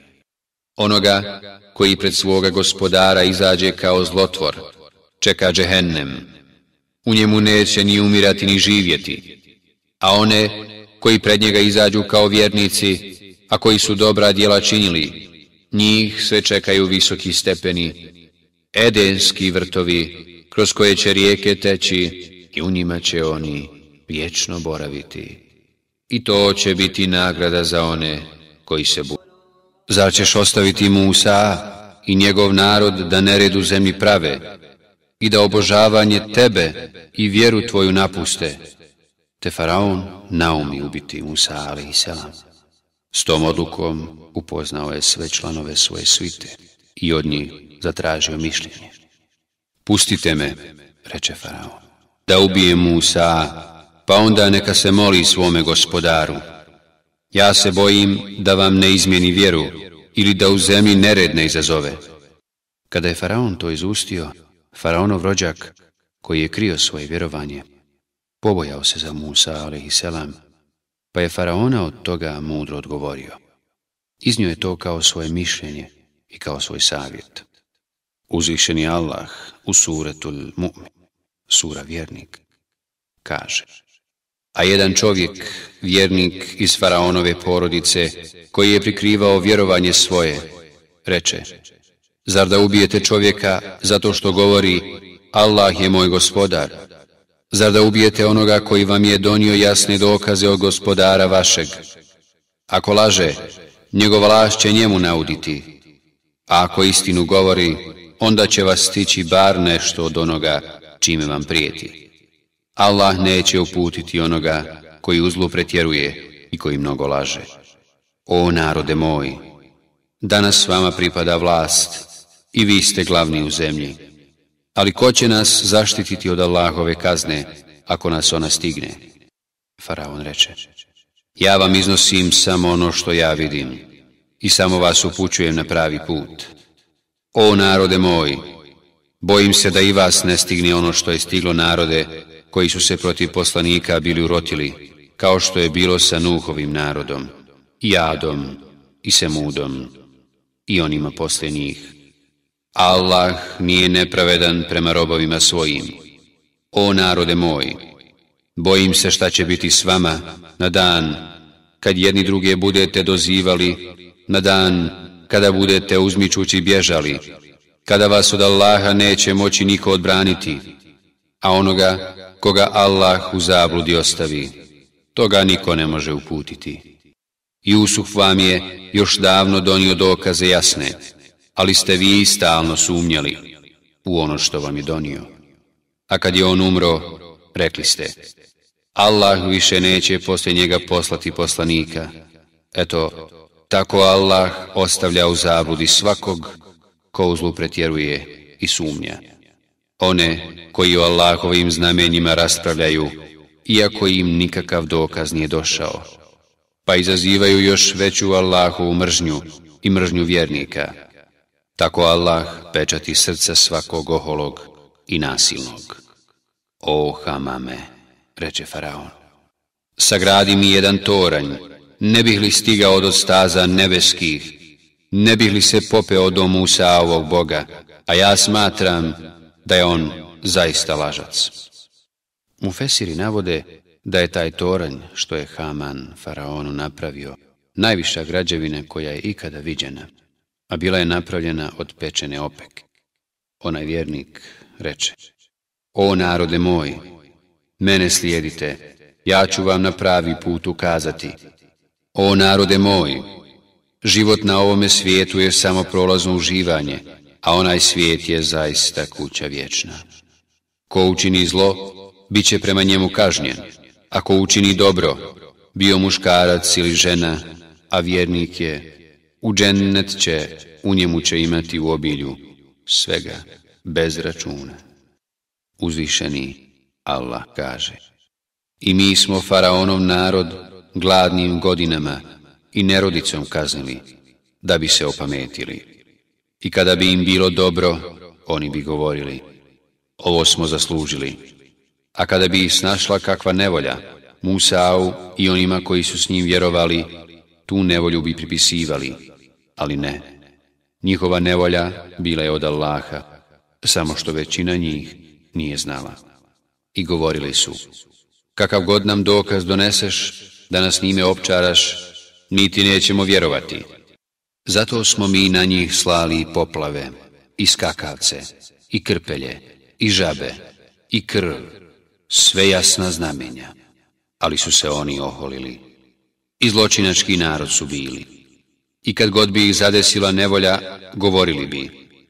Onoga koji pred svoga gospodara izađe kao zlotvor, čeka džehennem. U njemu neće ni umirati ni živjeti. A one koji pred njega izađu kao vjernici, a koji su dobra djela činili, njih sve čekaju visoki stepeni, edenski vrtovi, kroz koje će rijeke teći i u njima će oni vječno boraviti. I to će biti nagrada za one koji se budu. Zar ćeš ostaviti Musa i njegov narod da nered u zemlji prave i da obožavanje tebe i vjeru tvoju napuste? Te Faraon naumi ubiti Musa alejhiselam. S tom odlukom upoznao je sve članove svoje svite i od njih zatražio mišljenje. Pustite me, reče Faraon, da ubijem Musa, pa onda neka se moli svome gospodaru. Ja se bojim da vam ne izmijeni vjeru ili da u zemlji nered ne izazove. Kada je Faraon to izustio, Faraonov rođak, koji je krio svoje vjerovanje, pobojao se za Musa alejhiselam, pa je Faraona od toga mudro odgovorio. Iznio je to kao svoje mišljenje i kao svoj savjet. Uzvišeni Allah u suretul Mu'min, sura vjernik, kaže: a jedan čovjek, vjernik iz Faraonove porodice, koji je prikrivao vjerovanje svoje, reče: zar da ubijete čovjeka zato što govori Allah je moj gospodar? Zar da ubijete onoga koji vam je donio jasne dokaze od gospodara vašeg? Ako laže, njegova laž će njemu nauditi, a ako istinu govori, onda će vas stići bar nešto od onoga čime vam prijeti. Allah neće uputiti onoga koji u zlu pretjeruje i koji mnogo laže. O narode moj, danas vama pripada vlast i vi ste glavni u zemlji. Ali ko će nas zaštititi od Allahove kazne ako nas ona stigne? Faraon reče: ja vam iznosim samo ono što ja vidim i samo vas upućujem na pravi put. O narode moj, bojim se da i vas ne stigne ono što je stiglo narode koji su se protiv poslanika bili urotili, kao što je bilo sa Nuhovim narodom, i Adom, i Semudom, i onima poslije njih. Allah nije nepravedan prema robovima svojim. O narode moj, bojim se šta će biti s vama na dan kad jedni druge budete dozivali, na dan kada budete uzmičući bježali, kada vas od Allaha neće moći niko odbraniti, a onoga koga Allah u zabludi ostavi, toga niko ne može uputiti. Jusuf vam je još davno donio dokaze jasne, ali ste vi stalno sumnjali u ono što vam je donio. A kad je on umro, rekli ste, Allah više neće poslije njega poslati poslanika. Eto, tako Allah ostavlja u zabludi svakog ko u zlu pretjeruje i sumnja. One koji o Allahovim znamenjima raspravljaju, iako im nikakav dokaz nije došao, pa izazivaju još veću Allahovu mržnju i mržnju vjernika. Tako Allah pečati srca svakog oholog i nasilnog. O Hamame, reče faraon, sagradi mi jedan toranj, ne bih li stigao do staza nebeskih, ne bih li se popeo do Musaovog Boga, a ja smatram da je on zaista lažac. Mufesiri navode da je taj toranj što je Haman faraonu napravio najviša građevina koja je ikada viđena, a bila je napravljena od pečene opeke. Onaj vjernik reče, o narode moj, mene slijedite, ja ću vam na pravi put ukazati. O narode moj, život na ovome svijetu je samo prolazno uživanje, a onaj svijet je zaista kuća vječna. Ko učini zlo, bit će prema njemu kažnjen. Ako učini dobro, bio muškarac ili žena, a vjernik je, u džennet će, u njemu će imati u obilju svega, bez računa. Uzvišeni Allah kaže, i mi smo faraonov narod gladnim godinama i nerodicom kaznili, da bi se opametili. I kada bi im bilo dobro, oni bi govorili, ovo smo zaslužili. A kada bi ih snašla kakva nevolja, Musau i onima koji su s njim vjerovali, tu nevolju bi pripisivali, ali ne. Njihova nevolja bila je od Allaha, samo što većina njih nije znala. I govorili su, kakav god nam dokaz doneseš, da nas njime opčaraš, mi ti nećemo vjerovati. Zato smo mi na njih slali i poplave, i skakavce, i krpelje, i žabe, i krv, sve jasna znamenja, ali su se oni oholili. I zločinački narod su bili. I kad god bi ih zadesila nevolja, govorili bi,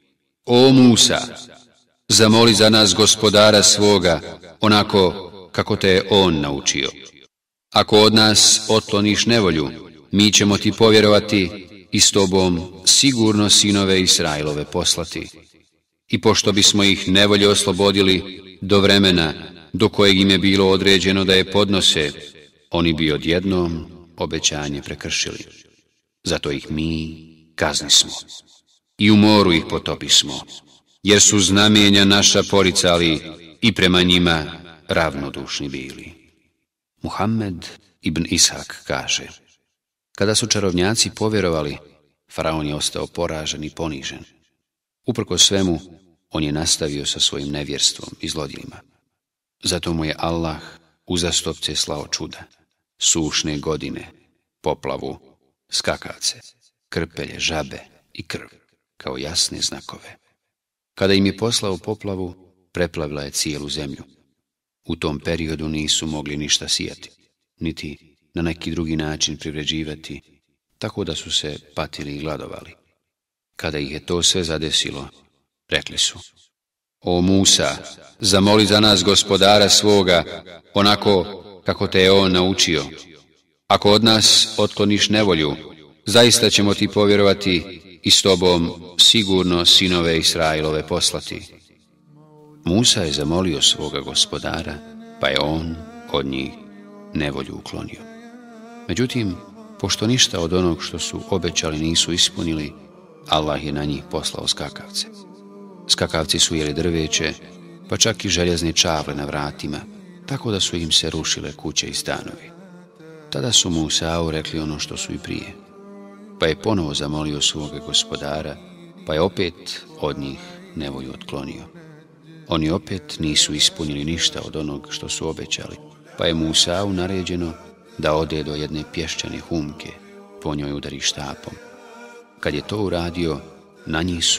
o Musa, zamoli za nas gospodara svoga, onako kako te je on naučio. Ako od nas otkloniš nevolju, mi ćemo ti povjerovati i s tobom sigurno sinove Israilove poslati. I pošto bismo ih nevolje oslobodili do vremena do kojeg im je bilo određeno da je podnose, oni bi odjednom obećanje prekršili. Zato ih mi kaznismo i u moru ih potopismo, jer su znamenja naša poricali i prema njima ravnodušni bili. Muhammed ibn Ishak kaže, kada su čarovnjaci povjerovali, faraon je ostao poražen i ponižen. Uprkos svemu, on je nastavio sa svojim nevjerstvom i zlodjelima. Zato mu je Allah uzastopce slao čuda, sušne godine, poplavu, skakavce, krpelje, žabe i krv, kao jasne znakove. Kada im je poslao poplavu, preplavila je cijelu zemlju. U tom periodu nisu mogli ništa sijati, niti na neki drugi način privređivati, tako da su se patili i gladovali. Kada ih je to sve zadesilo, rekli su, o Musa, zamoli za nas gospodara svoga, onako kako te je on naučio. Ako od nas otkloniš nevolju, zaista ćemo ti povjerovati i s tobom sigurno sinove Israilove poslati. Musa je zamolio svoga gospodara, pa je on od njih nevolju uklonio. Međutim, pošto ništa od onog što su obećali nisu ispunili, Allah je na njih poslao skakavce. Skakavci su jeli drveće, pa čak i željezne čavle na vratima, tako da su im se rušile kuće i stanovi. Tada su Musau rekli ono što su i prije, pa je ponovo zamolio svoga gospodara, pa je opet od njih nevolju otklonio. Oni opet nisu ispunili ništa od onog što su obećali, pa je Musau naređeno da ode do jedne pješčane humke, po njoj udari štapom. Kad je to uradio, na njih su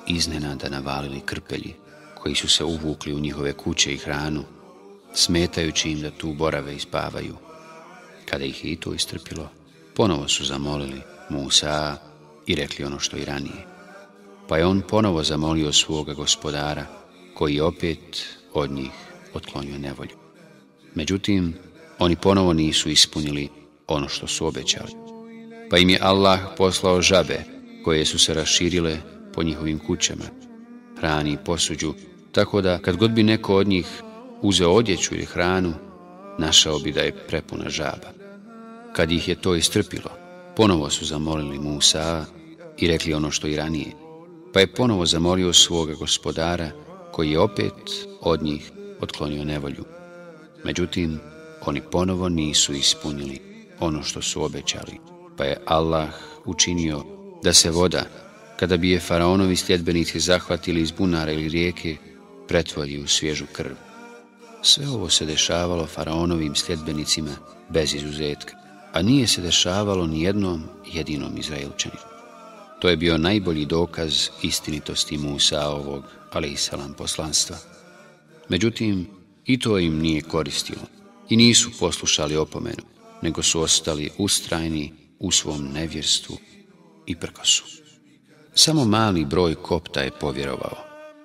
iznenada navalili krpelji, koji su se uvukli u njihove kuće i hranu, smetajući im da tu borave i spavaju. Kada ih je i to istrpilo, ponovo su zamolili Musa i rekli ono što i ranije. Pa je on ponovo zamolio svoga gospodara, koji je opet od njih otklonio nevolju. Međutim, oni ponovo nisu ispunili ono što su obećali. Pa im je Allah poslao žabe, koje su se raširile po njihovim kućama, hrani i posuđu, tako da kad god bi neko od njih uzeo odjeću ili hranu, našao bi da je prepuna žaba. Kad ih je to istrpilo, ponovo su zamolili Musa i rekli ono što i ranije. Pa je ponovo zamolio svoga gospodara, koji je opet od njih otklonio nevolju. Međutim, oni ponovo nisu ispunili ono što su obećali, pa je Allah učinio da se voda, kada bi je faraonovi sljedbenici zahvatili iz bunara ili rijeke, pretvori u svježu krv. Sve ovo se dešavalo faraonovim sljedbenicima bez izuzetka, a nije se dešavalo ni jednom jedinom Izraelčaninu. To je bio najbolji dokaz istinitosti Musaovog, alejhiselam, poslanstva. Međutim, i to im nije koristilo i nisu poslušali opomenu, nego su ostali ustrajni u svom nevjerstvu i prkosu. Samo mali broj kopta je povjerovao.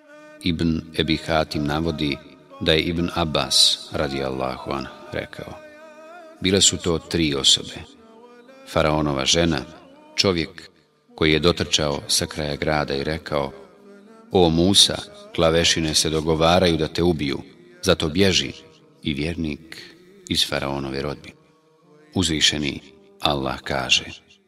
Ibn Ebi Hatim navodi da je Ibn Abbas, radijallahu anhu, rekao: bile su to 3 osobe. Faraonova žena, čovjek koji je dotrčao sa kraja grada i rekao: o Musa, klavešine se dogovaraju da te ubiju, zato bježi, i vjernik iz faraonove rodbine. Uzvišeni Allah kaže: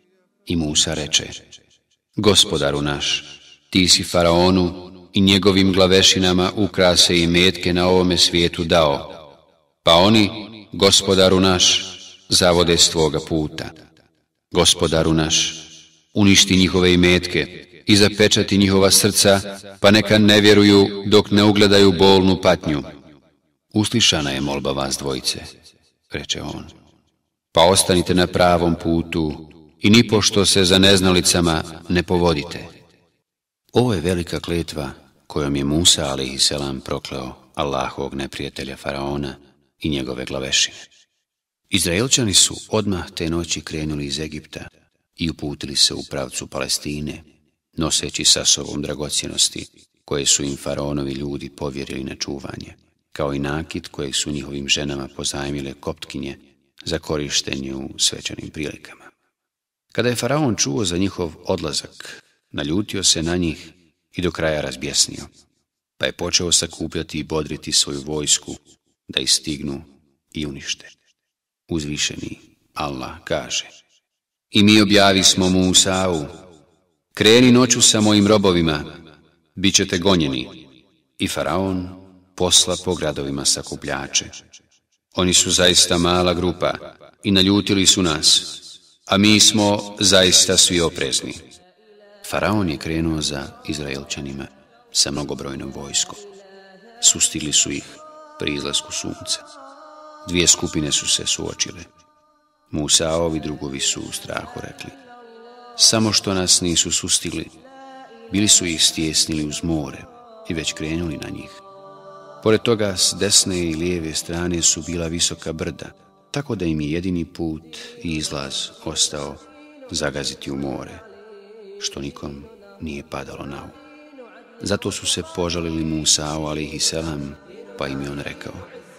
i Musa reče: gospodaru naš, ti si faraonu i njegovim glavešinama ukrase i metke na ovome svijetu dao, pa oni, gospodaru naš, zavode s tvoga puta. Gospodaru naš, uništi njihove imetke i zapečati njihova srca, pa neka ne vjeruju dok ne ugledaju bolnu patnju. Uslišana je molba vas dvojice, reče on, pa ostanite na pravom putu i nipošto se za neznalicama ne povodite. Ovo je velika kletva kojom je Musa, alejhiselam, prokleo Allahovog neprijatelja faraona i njegove glavešine. Izraelčani su odmah te noći krenuli iz Egipta i uputili se u pravcu Palestine, noseći sa sobom dragocjenosti koje su im faraonovi ljudi povjerili na čuvanje, kao i nakit kojeg su njihovim ženama pozajmile Koptkinje za korištenje u svečanim prilikama. Kada je faraon čuo za njihov odlazak, naljutio se na njih i do kraja razbjesnio, pa je počeo sakupljati i bodriti svoju vojsku da ih stignu i unište. Uzvišeni Allah kaže: i mi objavismo Musau: kreni noću sa mojim robovima, bit ćete gonjeni. I faraon posla po gradovima sakupljače. Oni su zaista mala grupa i naljutili su nas, a mi smo zaista svi oprezni. Faraon je krenuo za Izraelčanima sa mnogobrojnom vojskom. Sustigli su ih pri izlasku sunca. 2 skupine su se suočile. Musaovi drugovi su u strahu rekli: samo što nas nisu sustigli, bili su ih stjesnili uz more i već krenuli na njih. Pored toga, s desne i lijeve strane su bila visoka brda, tako da im je jedini put i izlaz ostao zagaziti u more, što nikom nije padalo na um. Zato su se požalili Musau, alejhiselam, pa im je on rekao: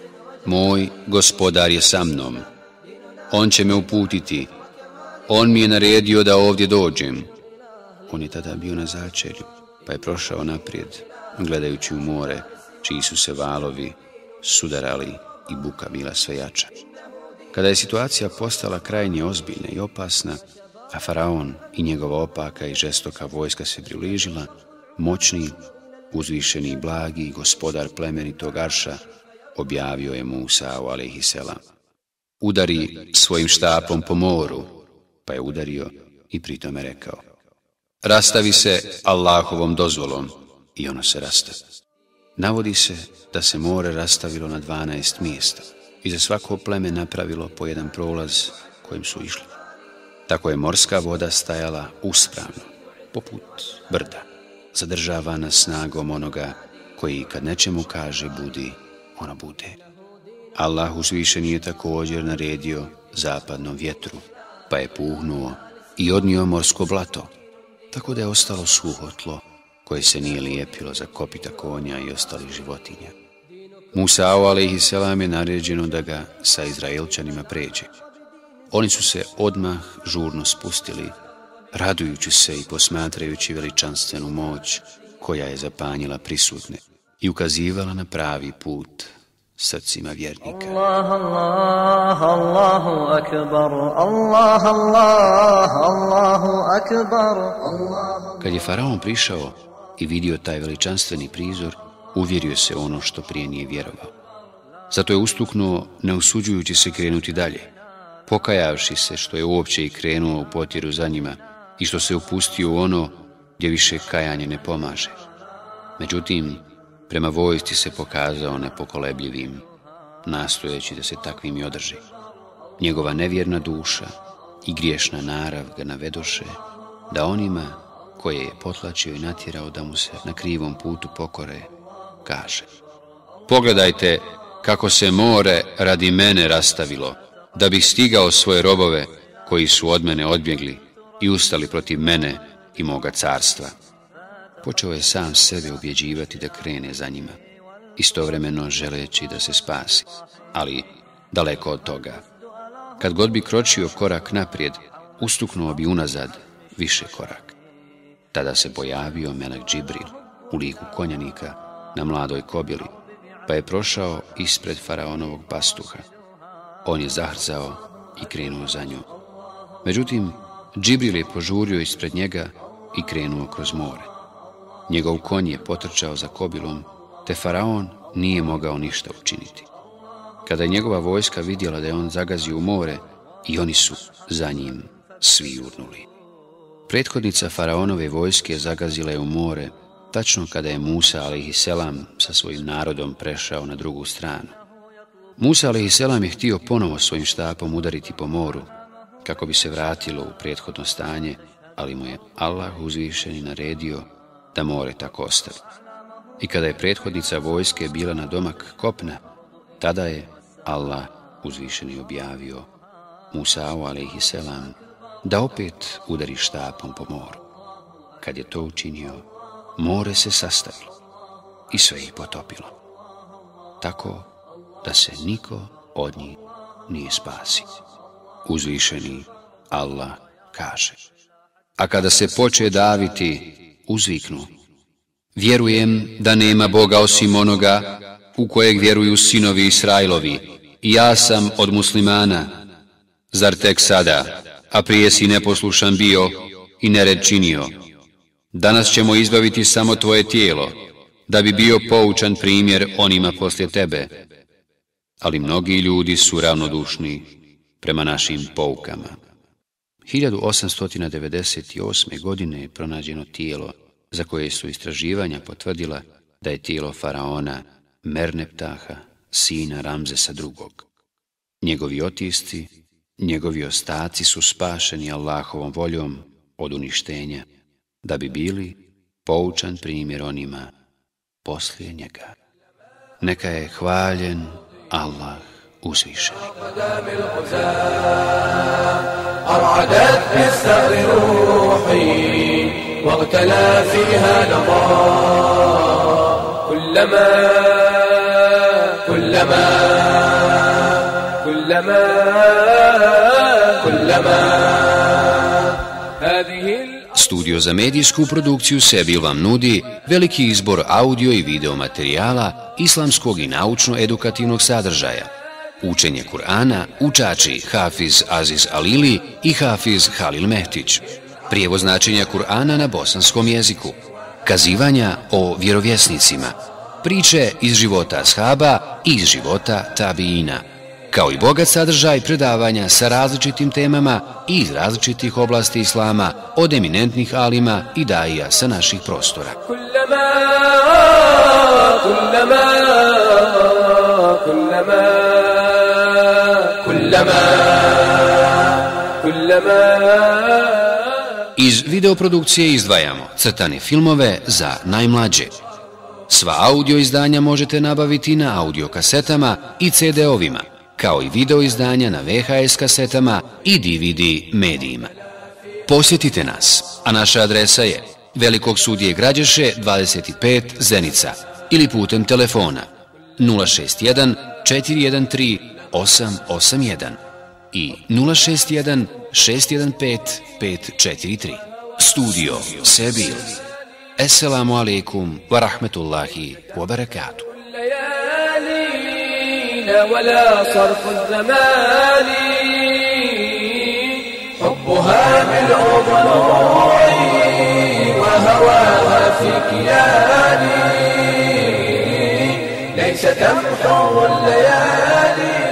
moj gospodar je sa mnom, on će me uputiti, on mi je naredio da ovdje dođem. On je tada bio na začelju, pa je prošao naprijed, gledajući u more, čiji su se valovi sudarali i buka bila sve jača. Kada je situacija postala krajnje ozbiljna i opasna, a faraon i njegova opaka i žestoka vojska se približila, moćni, uzvišeni i blagi gospodar plemenitog arša objavio je Musau, alejhiselam: udari svojim štapom po moru. Pa je udario i pritome rekao: rastavi se Allahovom dozvolom, i ono se rastavi. Navodi se da se more rastavilo na 12 mjesta i za svako pleme napravilo po jedan prolaz kojim su išli. Tako je morska voda stajala uspravno, poput brda, zadržavana snagom onoga koji kad nečemu kaže budi, ono bude. Allah uzvišeni je također naredio zapadnom vjetru, pa je puhnuo i odnio morsko blato, tako da je ostalo suho tlo koje se nije lijepilo za kopita konja i ostalih životinja. Musa'u alejhiselam je naređeno da ga sa Izraelčanima pređe. Oni su se odmah žurno spustili, radujući se i posmatrajući veličanstvenu moć koja je zapanjila prisutne i ukazivala na pravi put srcima vjernika. Allah, Allah, Allahu akbar, Allah, Allah, Allahu akbar. Kad je faraon prišao i vidio taj veličanstveni prizor, uvjerio se ono što prije nije vjerovao. Zato je ustuknuo, ne usuđujući se krenuti dalje, pokajavši se što je uopće i krenuo u potjeru za njima i što se upustio u ono gdje više kajanje ne pomaže. Međutim, prema vojsci se pokazao nepokolebljivim, nastojeći da se takvim i održi. Njegova nevjerna duša i griješna narav ga navedoše da onima koje je potlačio i natjerao da mu se na krivom putu pokore, kaže: pogledajte kako se more radi mene rastavilo, da bih stigao svoje robove koji su od mene odbjegli i ustali protiv mene i moga carstva. Počeo je sam sebe ubjeđivati da krene za njima, istovremeno želeći da se spasi, ali daleko od toga. Kad god bi kročio korak naprijed, ustuknuo bi unazad više korak. Tada se pojavio melek Džibril u liku konjanika na mladoj kobili, pa je prošao ispred faraonovog pastuha. On je zahrzao i krenuo za njom. Međutim, Džibril je požurio ispred njega i krenuo kroz more. Njegov konj je potrčao za kobilom, te faraon nije mogao ništa učiniti. Kada je njegova vojska vidjela da je on zagazio u more, i oni su za njim svi jurnuli. Prethodnica faraonove vojske zagazila je u more, tačno kada je Musa alejhiselam sa svojim narodom prešao na drugu stranu. Musa alejhiselam je htio ponovo svojim štapom udariti po moru, kako bi se vratilo u prethodno stanje, ali mu je Allah uzvišeni naredio da more tako ostavi. I kada je prethodnica vojske bila na domak kopna, tada je Allah uzvišeni objavio Musa'u alejhiselam da opet udari štapom po moru. Kad je to učinio, more se sastavilo i sve ih potopilo, tako da se niko od njih nije spasio. Uzvišeni Allah kaže: a kada se poče daviti, uzviknu: vjerujem da nema Boga osim onoga u kojeg vjeruju sinovi Israilovi, i ja sam od muslimana. Zar tek sada, a prije si neposlušan bio i nered činio? Danas ćemo izbaviti samo tvoje tijelo, da bi bio poučan primjer onima poslije tebe. Ali mnogi ljudi su ravnodušni prema našim poukama. 1898. godine je pronađeno tijelo za koje su istraživanja potvrdila da je tijelo faraona Merneptaha, sina Ramzesa II. Njegovi otisci, njegovi ostaci su spašeni Allahovom voljom od uništenja, da bi bili poučan primjer onima poslije njega. Neka je hvaljen Allah uzvišeni. أرعدت بالثأر روحي واغتلى فيها نظى كلما Studio za medijsku produkciju Sebil vam nudi veliki izbor audio i video materijala islamskog i naučno-edukativnog sadržaja. Učenje Kur'ana, učači Hafiz Aziz Alili i Hafiz Halil Mehtić. Prijevoz značenja Kur'ana na bosanskom jeziku. Kazivanja o vjerovjesnicima. Priče iz života ashaba i iz života tabiina. Kao i bogat sadržaj predavanja sa različitim temama i iz različitih oblasti islama od eminentnih alima i daija sa naših prostora. كلما Iz videoprodukcije izdvajamo crtane filmove za najmlađe. Sva audio izdanja možete nabaviti na audio kasetama i CD-ovima, kao i video izdanja na VHS kasetama i DVD medijima. Posjetite nas, a naša adresa je Velikog sudije Građeše 25 Zenica ili putem telefona 061 413 881 i 061 615 543. Studio Sebil. Assalamu alaikum wa rahmetullahi wa barakatuh. ولا صرف الزمان حبها ملء ضلوعي وهواها في كياني ليس تمحو الليالي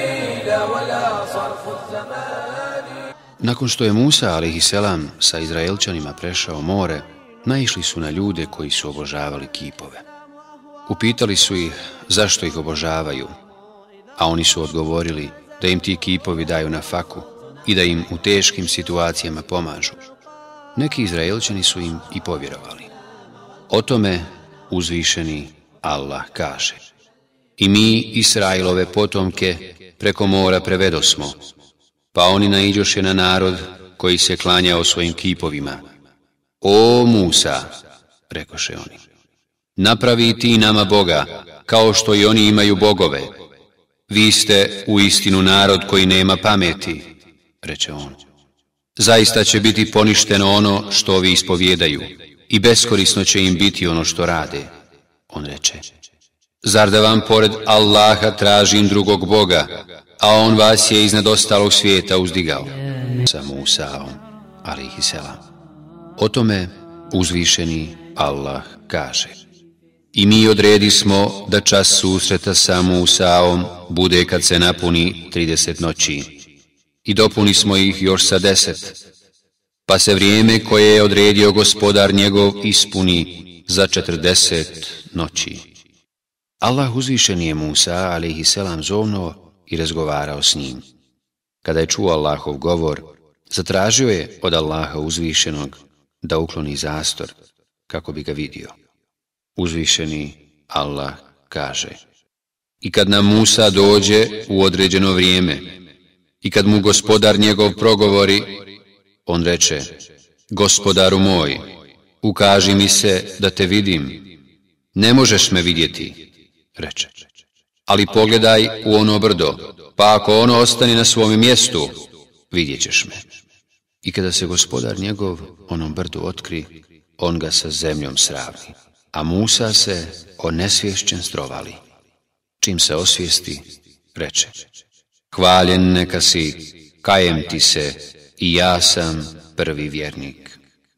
ولا صرف الزمان. Nakon što je Musa alejhiselam sa Izraelčanima prešao more, naišli su na ljude koji su obožavali kipove. Upitali su ih zašto ih obožavaju, a oni su odgovorili da im ti kipovi daju nafaku i da im u teškim situacijama pomažu. Neki Izraelčani su im i povjerovali. O tome uzvišeni Allah kaže: I mi Israilove potomke preko mora prevedosmo, pa oni naiđoše na narod koji se klanjao svojim kipovima. O Musa, rekoše oni, napravi ti nama Boga, kao što i oni imaju bogove. Vi ste u istinu narod koji nema pameti, reče on. Zaista će biti poništeno ono što ovi ispovjedaju i beskorisno će im biti ono što rade. On reče: Zar da vam pored Allaha tražim drugog Boga, a on vas je iznad ostalog svijeta uzdigao? Sa Musaom, alejhiselam. O tome uzvišeni Allah kaže: I mi odredismo da čas susreta sa Musaom bude kad se napuni 30 noći i dopunismo ih još sa 10, pa se vrijeme koje je odredio gospodar njegov ispuni za 40 noći. Allah uzvišeni je Musa alejhiselam zovnuo i razgovarao s njim. Kada je čuo Allahov govor, zatražio je od Allaha uzvišenog da ukloni zastor kako bi ga vidio. Uzvišeni Allah kaže: I kad nam Musa dođe u određeno vrijeme i kad mu gospodar njegov progovori, on reče: Gospodaru moj, ukaži mi se da te vidim. Ne možeš me vidjeti, reče, ali pogledaj u ono brdo, pa ako ono ostane na svom mjestu, vidjet ćeš me. I kada se gospodar njegov onom brdu otkri, on ga sa zemljom sravni, a Musa se onesvješćen strovali. Čim se osvijesti, reče: Hvaljen neka si, kajem ti se, i ja sam prvi vjernik.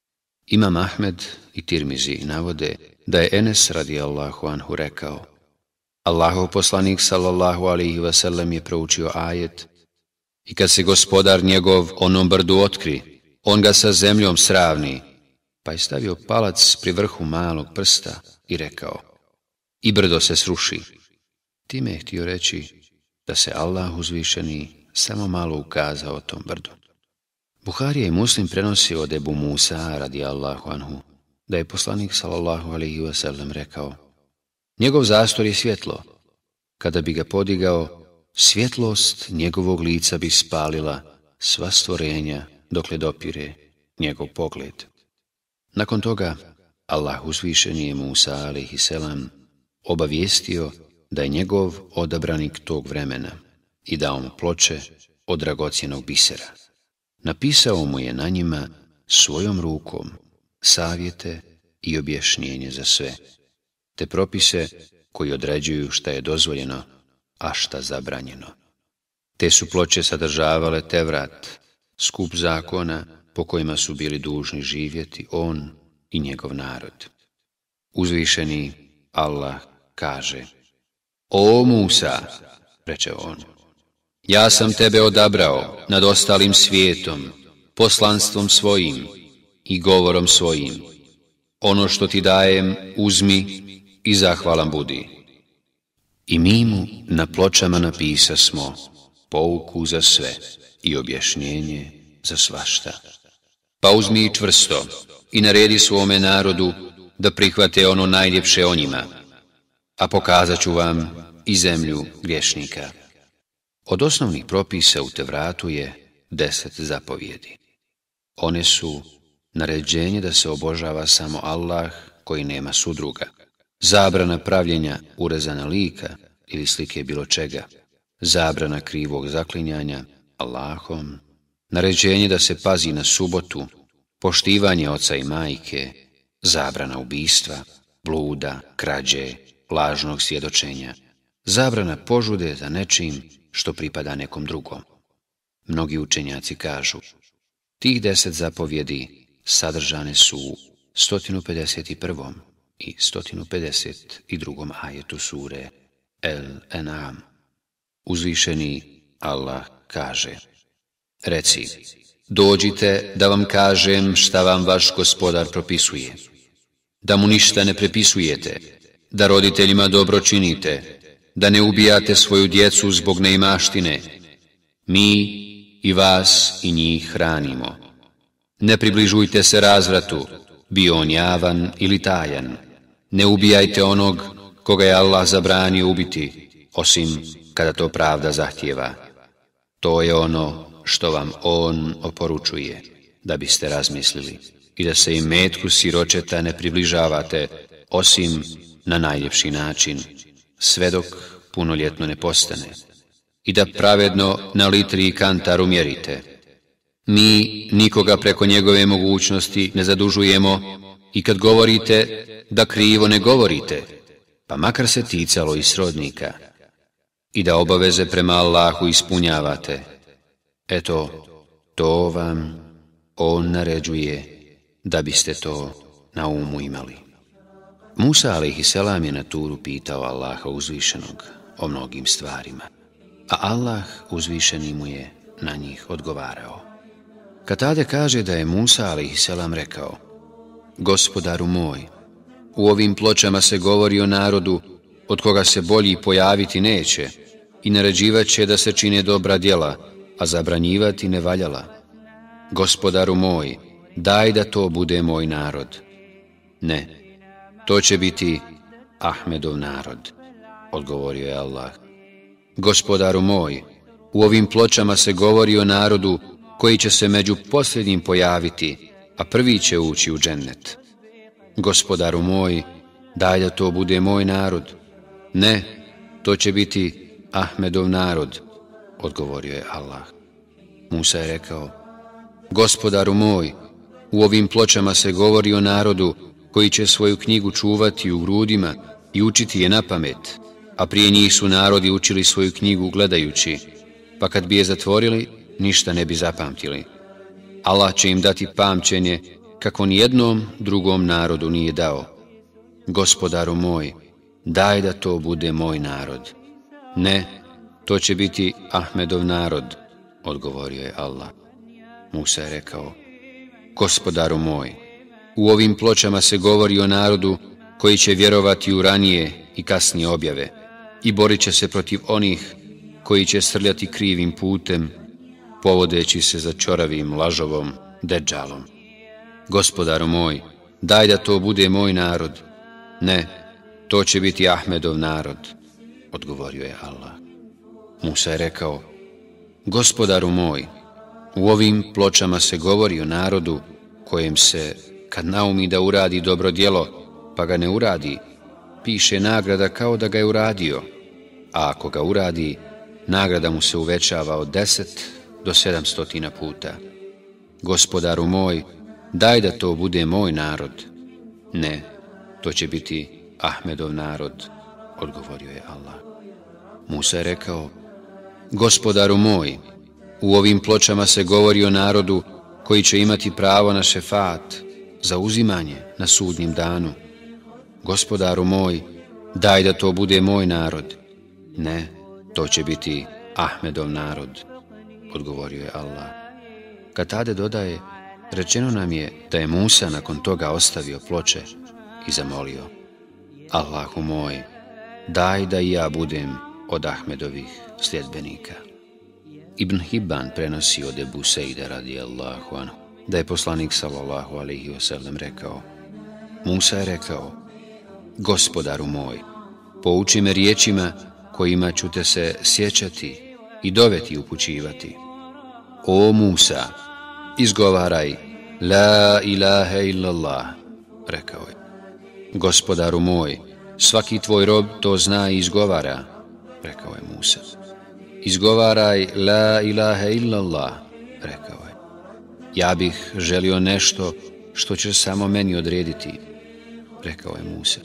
Imam Ahmed i Tirmizi navode da je Enes radijallahu anhu rekao: Allahov poslanik sallallahu alejhi ve sellem je proučio ajet: I kad se gospodar njegov onom brdu otkri, on ga sa zemljom sravni, pa je stavio palac pri vrhu malog prsta i rekao: I brdo se sruši. Time je htio reći da se Allah uzvišeni samo malo ukazao tom brdu. Buharija i Muslim prenosi od Ebu Musa radijallahu anhu da je poslanik sallallahu alejhi ve sellem rekao: Njegov zastor je svjetlo. Kada bi ga podigao, svjetlost njegovog lica bi spalila sva stvorenja dokle dopire njegov pogled. Nakon toga, Allah uzvišeni je Musa alejhiselam obavijestio da je njegov odabranik tog vremena i dao mu ploče od dragocjenog bisera. Napisao mu je na njima svojom rukom savjete i objašnjenje za sve, te propise koji određuju šta je dozvoljeno, a šta zabranjeno. Te su ploče sadržavale Tevrat, skup zakona po kojima su bili dužni živjeti on i njegov narod. Uzvišeni Allah kaže: O Musa, reče on, ja sam tebe odabrao nad ostalim svijetom, poslanstvom svojim i govorom svojim. Ono što ti dajem, uzmi i zahvalan budi. I mi mu na pločama napisasmo pouku za sve i objašnjenje za svašta. Pa uzmi čvrsto i naredi svome narodu da prihvate ono najljepše o njima, a pokazat ću vam i zemlju griješnika. Od osnovnih propisa u Tevratu je 10 zapovjedi. One su naređenje da se obožava samo Allah koji nema sudruga, zabrana pravljenja urezana lika ili slike bilo čega, zabrana krivog zaklinjanja Allahom, naređenje da se pazi na subotu, poštivanje oca i majke, zabrana ubistva, bluda, krađe, lažnog svjedočenja, zabrana požude za nečim što pripada nekom drugom. Mnogi učenjaci kažu, tih 10 zapovjedi sadržane su u 151. i 152. ajetu sure El-En'am. Uzvišeni Allah kaže: Reci, dođite da vam kažem šta vam vaš gospodar propisuje, da mu ništa ne prepisujete, da roditeljima dobro činite, da ne ubijate svoju djecu zbog neimaštine. Mi i vas i njih hranimo. Ne približujte se razvratu, bio on javan ili tajan. Ne ubijajte onog koga je Allah zabranio ubiti, osim kada to pravda zahtijeva. To je ono što vam on oporučuje, da biste razmislili, i da se imetku siročeta ne približavate, osim na najljepši način, sve dok punoljetno ne postane, i da pravedno na litri i kantaru mjerite. Mi nikoga preko njegove mogućnosti ne zadužujemo, i kad govorite, da krivo ne govorite, pa makar se ticalo i srodnika, i da obaveze prema Allahu ispunjavate. Eto, to vam on naređuje, da biste to na umu imali. Musa alejhiselam je na Turu pitao Allaha uzvišenog o mnogim stvarima, a Allah uzvišeni mu je na njih odgovarao. Katade kaže da je Musa alejhiselam rekao: Gospodaru moj, u ovim pločama se govori o narodu od koga se bolji pojaviti neće, i naređivat će da se čine dobra djela, a zabranjivati nevaljala. Gospodaru moj, daj da to bude moj narod. Ne, to će biti Ahmedov narod, odgovorio je Allah. Gospodaru moj, u ovim pločama se govori o narodu koji će se među posljednjim pojaviti, a prvi će ući u džennet. Gospodaru moj, daj da to bude moj narod. Ne, to će biti Ahmedov narod, odgovorio je Allah. Musa je rekao: Gospodaru moj, u ovim pločama se govori o narodu koji će svoju knjigu čuvati u grudima i učiti je napamet, a prije njih su narodi učili svoju knjigu gledajući, pa kad bi je zatvorili, ništa ne bi zapamtili. Allah će im dati pamćenje kako nijednom drugom narodu nije dao. Gospodaru moj, daj da to bude moj narod. Ne, to će biti Ahmedov narod, odgovorio je Allah. Musa je rekao: Gospodaru moj, u ovim pločama se govori o narodu koji će vjerovati u ranije i kasnije objave i borit će se protiv onih koji će srljati krivim putem, povodeći se za ćoravim lažovom Dedžalom. Gospodaru moj, daj da to bude moj narod. Ne, to će biti Ahmedov narod, odgovorio je Allah. Musa je rekao: Gospodaru moj, u ovim pločama se govori o narodu kojem se, kad naumi da uradi dobro djelo, pa ga ne uradi, piše nagrada kao da ga je uradio, a ako ga uradi, nagrada mu se uvećava od 10 do 700 puta. Gospodaru moj, daj da to bude moj narod. Ne, to će biti Ahmedov narod, odgovorio je Allah. Musa je rekao: Gospodaru moj, u ovim pločama se govori o narodu koji će imati pravo na šefat, za uzimanje na sudnjem danu. Gospodaru moj, daj da to bude moj narod. Ne, to će biti Ahmedov narod, odgovorio je Allah. Katade dodaje: rečeno nam je da je Musa nakon toga ostavio ploče i zamolio: Allahu moj, daj da i ja budem od Ahmedovih sljedbenika. Ibn Hibban prenosi od Ebu Sejda radijallahu anhu da je poslanik sallallahu alejhi ve sellem rekao: Musa je rekao: Gospodaru moj, pouči me riječima kojima ću te se sjećati i dove ti upućivati. O Musa, izgovaraj La ilaha illallah, rekao je. Gospodaru moj, svaki tvoj rob to zna i izgovara, rekao je Musa. Izgovaraj La ilaha illallah, rekao je. Ja bih želio nešto što će samo meni odrediti, rekao je Musa.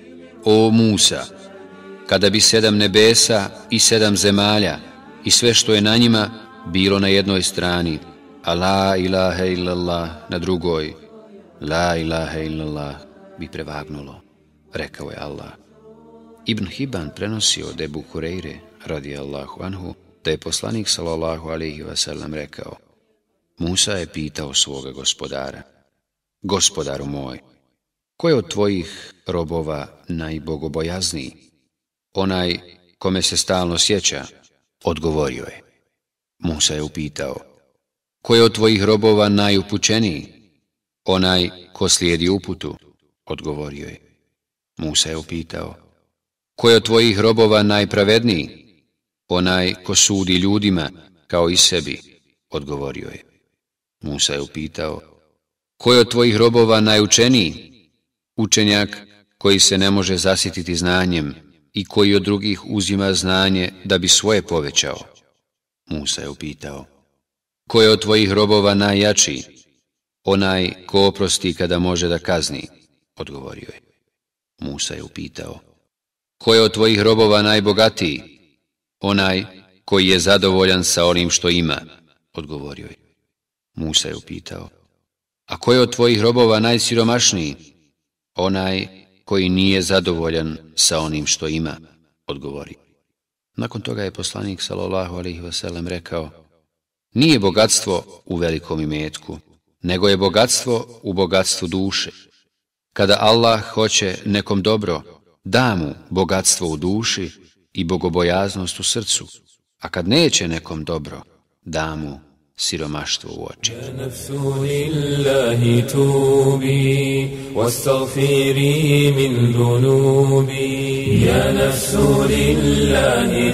O Musa, kada bi 7 nebesa i 7 zemalja i sve što je na njima bilo na jednoj strani, a la ilaha illallah na drugoj, la ilaha illallah bi prevagnulo, rekao je Allah. Ibn Hibban prenosi od Ebu Hureyre, radijallahu anhu, da je poslanik sallallahu alejhi ve sellem rekao: Musa je pitao svoga gospodara: Gospodaru moj, ko je od tvojih robova najbogobojazniji? Onaj kome se stalno sjeća, odgovorio je. Musa je upitao: ko je od tvojih robova najupućeniji? Onaj ko slijedi uputu, odgovorio je. Musa je upitao: ko je od tvojih robova najpravedniji? Onaj ko sudi ljudima kao i sebi, odgovorio je. Musa je upitao: ko je od tvojih robova najučeniji? Učenjak koji se ne može zasititi znanjem i koji od drugih uzima znanje da bi svoje povećao. Musa je upitao: ko je od tvojih robova najjači? Onaj ko oprosti kada može da kazni, odgovorio je. Musa je upitao: ko je od tvojih robova najbogatiji? Onaj koji je zadovoljan sa onim što ima, odgovorio je. Musa je upitao: a ko je od tvojih robova najsiromašniji? Onaj koji nije zadovoljan sa onim što ima, odgovorio. Nakon toga je poslanik sallallahu alejhi ve sellem rekao: nije bogatstvo u velikom imetku, nego je bogatstvo u bogatstvu duše. Kada Allah hoće nekom dobro, da mu bogatstvo u duši i bogobojaznost u srcu, a kad neće nekom dobro, da mu siromaštvo u oči. Ja nafsu lillahi tubi, wastaghfiri min dhunubi. Ja nafsu lillahi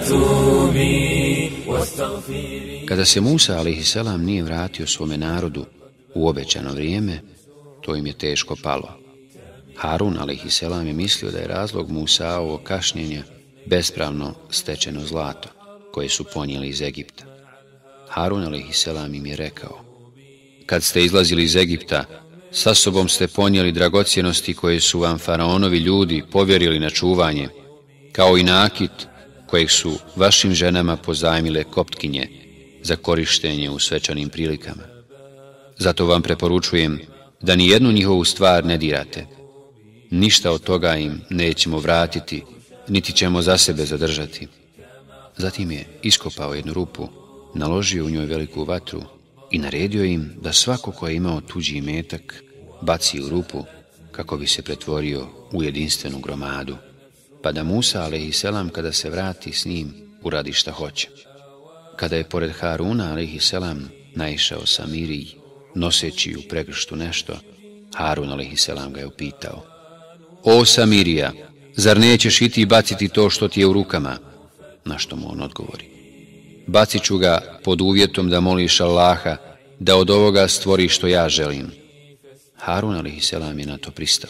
tubi, wastaghfiri. Kada se Musa a.s. nije vratio svome narodu u obećano vrijeme, to im je teško palo. Harun a.s. je mislio da je razlog Musaovog kašnjenja bespravno stečeno zlato, koje su ponijeli iz Egipta. Harun a.s. im je rekao: kad ste izlazili iz Egipta, sa sobom ste ponijeli dragocjenosti koje su vam faraonovi ljudi povjerili na čuvanje, kao i nakit kojeg su vašim ženama pozajmile Koptkinje za korištenje u svečanim prilikama. Zato vam preporučujem da ni jednu njihovu stvar ne dirate. Ništa od toga im nećemo vratiti, niti ćemo za sebe zadržati. Zatim je iskopao jednu rupu, naložio u njoj veliku vatru i naredio im da svako ko je imao tuđi imetak baci u rupu kako bi se pretvorio u jedinstvenu gromadu, pa da Musa a.s. kada se vrati s njim uradi šta hoće. Kada je pored Haruna a.s. naišao Samirij, noseći u pregrštu nešto, Harun a.s. ga je upitao: o Samirija, zar nećeš i ti baciti to što ti je u rukama? Na što mu on odgovori: bacit ću ga pod uvjetom da moliš Allaha da od ovoga stvori što ja želim. Harun a.s. je na to pristao.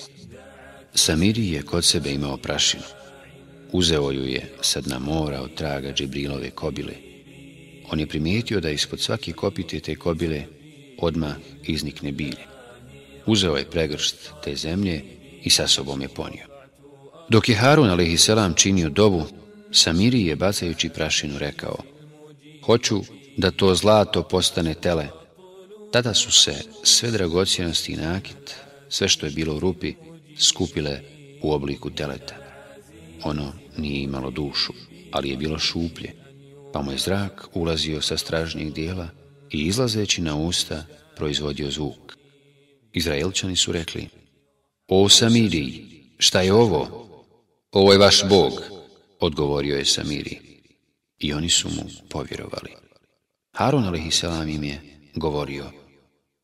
Samirij je kod sebe imao prašinu. Uzeo ju je sa dna mora od traga Džibrilove kobile. On je primijetio da ispod svake kopite te kobile odmah iznikne bilje. Uzeo je pregršt te zemlje i sa sobom je ponio. Dok je Harun a.s. činio dovu, Samirij je bacajući prašinu rekao: hoću da to zlato postane tele. Tada su se sve dragocjenosti i nakit, sve što je bilo u rupi, skupile u obliku teleta. Ono nije imalo dušu, ali je bilo šuplje, pa mu je zrak ulazio sa stražnjeg dijela i izlazeći na usta proizvodio zvuk. Izraelčani su rekli: o Samirij, šta je ovo? Ovo je vaš Bog, odgovorio je Samirij. I oni su mu povjerovali. Harun a.s. im je govorio: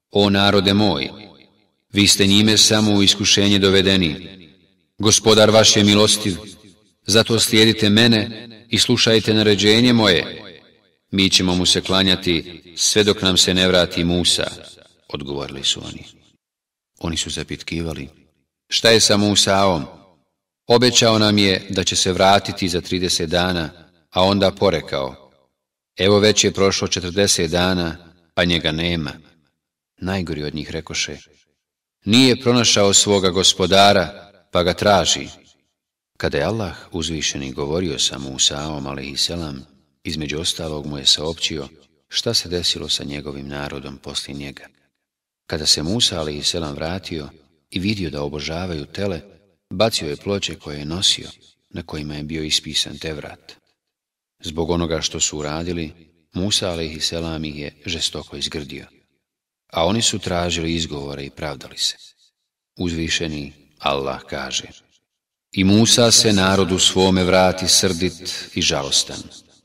O narode moj, vi ste njime samo u iskušenje dovedeni. Gospodar vaš je milostiv, zato slijedite mene i slušajte naređenje moje. Mi ćemo mu se klanjati sve dok nam se ne vrati Musa, odgovorili su oni. Oni su zapitkivali, šta je sa Musaom? Obećao nam je da će se vratiti za 30 dana, a onda porekao. Evo već je prošlo 40 dana, a njega nema. Najgori od njih rekoše, nije pronašao svoga gospodara, pa ga traži. Kada je Allah uzvišeni govorio sa Musaom, alejhiselam, između ostalog mu je saopćio šta se desilo sa njegovim narodom poslije njega. Kada se Musa, alejhiselam, vratio i vidio da obožavaju tele, bacio je ploče koje je nosio, na kojima je bio ispisan Tevrat. Zbog onoga što su uradili, Musa, alejhiselam, ih je žestoko izgrdio. A oni su tražili izgovore i pravdali se. Uzvišeni Allah kaže, i Musa se narodu svome vrati srdit i žalostan.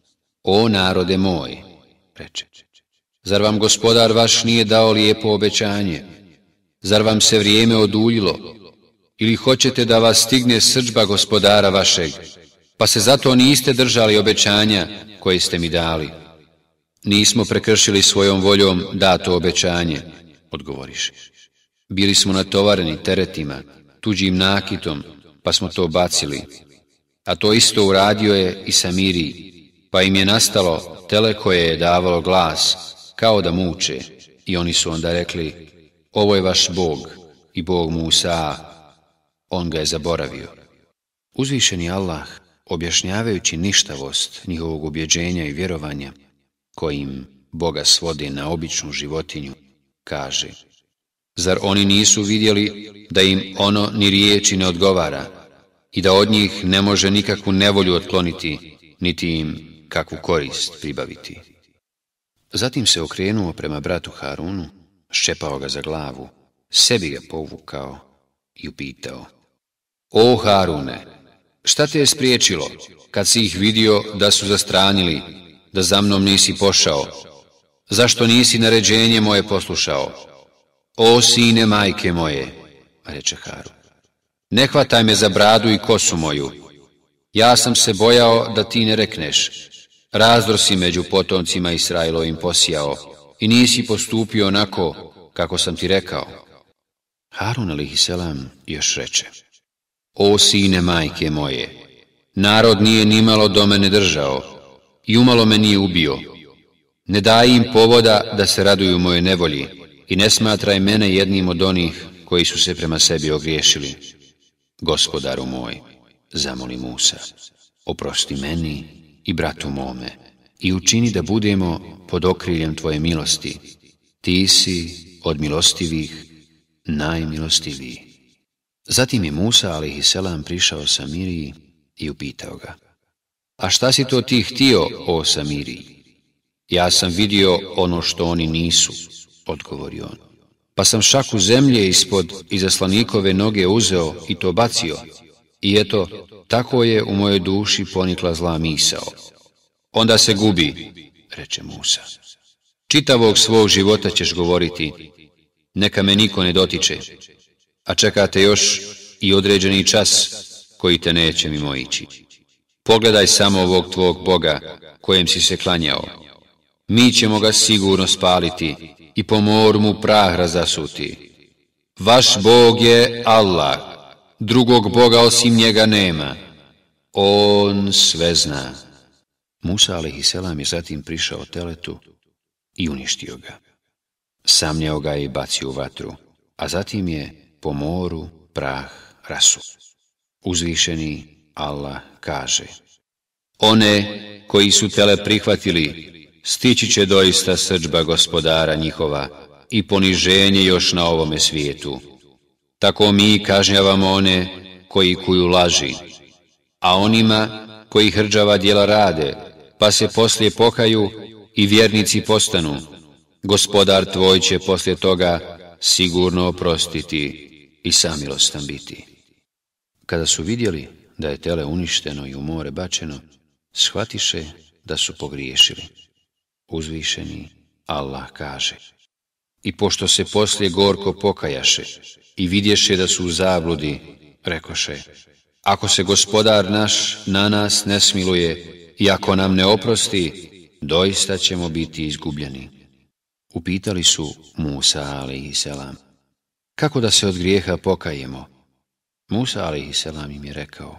O narode moj, reče, zar vam gospodar vaš nije dao lijepo obećanje? Zar vam se vrijeme oduljilo? Ili hoćete da vas stigne srdžba gospodara vašeg, pa se zato niste držali obećanja koje ste mi dali? Nismo prekršili svojom voljom dato obećanje, odgovoriše. Bili smo natovareni teretima, tuđim nakitom, pa smo to bacili. A to isto uradio je i Samiri, pa im je nastalo tele koje je davalo glas, kao da muče, i oni su onda rekli, ovo je vaš Bog i Bog Musa, on ga je zaboravio. Uzvišeni Allah, objašnjavajući ništavost njihovog ubjeđenja i vjerovanja, kojim Boga svode na običnu životinju, kaže, zar oni nisu vidjeli da im ono ni riječi ne odgovara i da od njih ne može nikakvu nevolju otkloniti, niti im kakvu korist pribaviti? Zatim se okrenuo prema bratu Harunu, ščepao ga za glavu, sebi ga povukao i upitao, o Harune, šta te je spriječilo kad si ih vidio da su zastranili, da za mnom nisi pošao? Zašto nisi naređenje moje poslušao? O sine majke moje, reče Harun, ne hvataj me za bradu i kosu moju. Ja sam se bojao da ti ne rekneš, razdor si među potomcima Israilovim posijao i nisi postupio onako kako sam ti rekao. Harun, alejhiselam, još reče, o sine majke moje, narod nije nimalo do mene držao i umalo me nije ubio. Ne daj im povoda da se raduju moje nevolji i ne smatraj mene jednim od onih koji su se prema sebi ogriješili. Gospodaru moj, zamoli Musa, oprosti meni i bratu mome i učini da budemo pod okriljem tvoje milosti. Ti si od milostivih najmilostiviji. Zatim je Musa, alejhiselam, prišao Samiriji i upitao ga, a šta si to ti htio, o Samiriji? Ja sam vidio ono što oni nisu, odgovorio on, pa sam šaku zemlje ispod izaslanikove noge uzeo i to bacio, i eto, tako je u mojoj duši ponikla zla misao. Onda se gubi, reče Musa. Čitavog svog života ćeš govoriti, neka me niko ne dotiče, a čekate još i određeni čas koji te neće mimoići. Pogledaj samo ovog tvog Boga kojem si se klanjao. Mi ćemo ga sigurno spaliti i po moru mu prah razasuti. Vaš Bog je Allah, drugog Boga osim njega nema. On sve zna. Musa, alejhiselam, je zatim prišao teletu i uništio ga. Samljao ga je i bacio u vatru, a zatim je po moru prah rasuo. Uzvišeni Allah kaže, one koji su tele prihvatili, stići će doista srdžba gospodara njihova i poniženje još na ovome svijetu. Tako mi kažnjavamo one koji kuju laži, a onima koji hrđava djela rade, pa se poslije pokaju i vjernici postanu, gospodar tvoj će poslije toga sigurno oprostiti i samilostan biti. Kada su vidjeli da je tele uništeno i u more bačeno, shvatiše da su pogriješili. Uzvišeni Allah kaže, I pošto se poslije gorko pokajaše i vidješe da su u zabludi, rekoše: ako se Gospodar naš na nas ne smiluje i ako nam ne oprosti, doista ćemo biti izgubljeni. Upitali su Musa alejhiselam: kako da se od grijeha pokajemo? Musa alejhiselam im je rekao: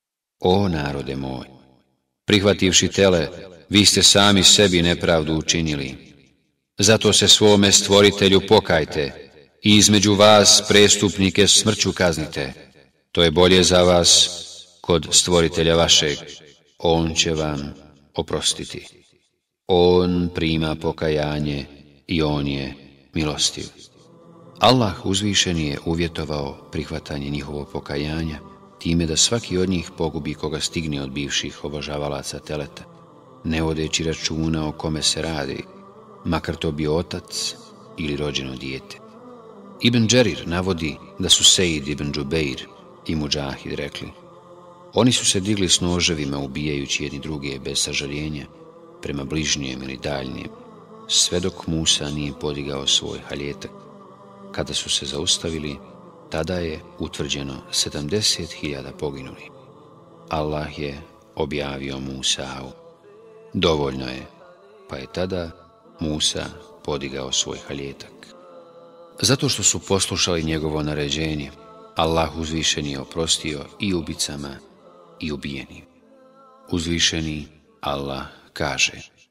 o narode moj, prihvativši tele, vi ste sami sebi nepravdu učinili. Zato se svome stvoritelju pokajte i između vas prestupnike smrću kaznite. To je bolje za vas kod stvoritelja vašeg. On će vam oprostiti. On prima pokajanje i on je milostiv. Allah uzvišeni je uvjetovao prihvatanje njihovog pokajanja time da svaki od njih pogubi koga stigne od bivših obožavalaca teleta, ne vodeći računa o kome se radi, makar to bio otac ili rođeno dijete. Ibn Đerir navodi da su Sejid ibn Džubeir i Mudžahid rekli: oni su se digli s noževima ubijajući jedni druge bez sažaljenja prema bližnjem ili daljnjem, sve dok Musa nije podigao svoj haljetak. Kada su se zaustavili, tada je utvrđeno 70.000 poginuli. Allah je objavio Musa'u: dovoljno je, pa je tada Musa podigao svoj haljetak. Zato što su poslušali njegovo naređenje, Allah uzvišeni je oprostio i ubicama i ubijenim. Uzvišeni Allah kaže: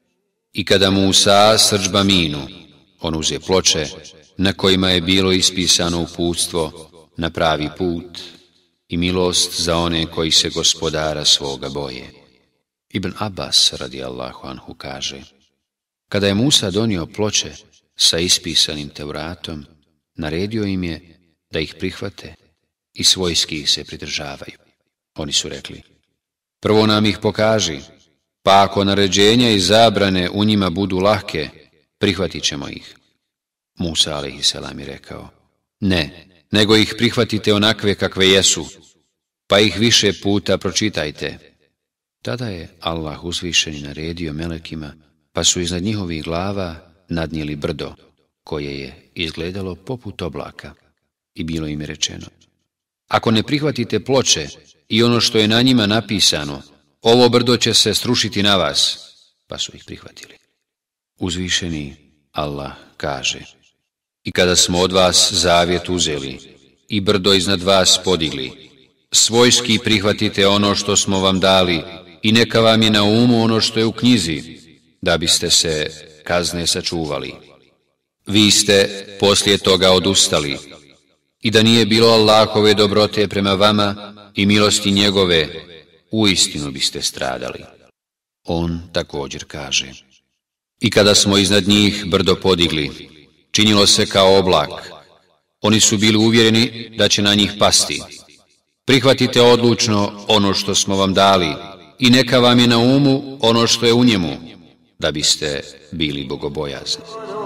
i kada Musa srdžba minu, on uze ploče na kojima je bilo ispisano uputstvo na pravi put i milost za one koji se Gospodara svoga boje. Ibn Abbas radijallahu anhu kaže: kada je Musa donio ploče sa ispisanim Teuratom, naredio im je da ih prihvate i svojski ih se pridržavaju. Oni su rekli: prvo nam ih pokaži, pa ako naređenja i zabrane u njima budu lahke, prihvatit ćemo ih. Musa alejhiselam je rekao: ne, nego ih prihvatite onakve kakve jesu, pa ih više puta pročitajte. Tada je Allah uzvišeni naredio melekima, pa su iznad njihovih glava nadnijeli brdo, koje je izgledalo poput oblaka, i bilo im je rečeno: ako ne prihvatite ploče i ono što je na njima napisano, ovo brdo će se srušiti na vas. Pa su ih prihvatili. Uzvišeni Allah kaže: i kada smo od vas zavjet uzeli i brdo iznad vas podigli, svojski prihvatite ono što smo vam dali i neka vam je na umu ono što je u knjizi, da biste se kazne sačuvali. Vi ste poslije toga odustali, i da nije bilo Allahove dobrote prema vama i milosti njegove, uistinu biste stradali. On također kaže: i kada smo iznad njih brdo podigli, činilo se kao oblak. Oni su bili uvjereni da će na njih pasti. Prihvatite odlučno ono što smo vam dali i neka vam je na umu ono što je u njemu, da biste bili bogobojazni.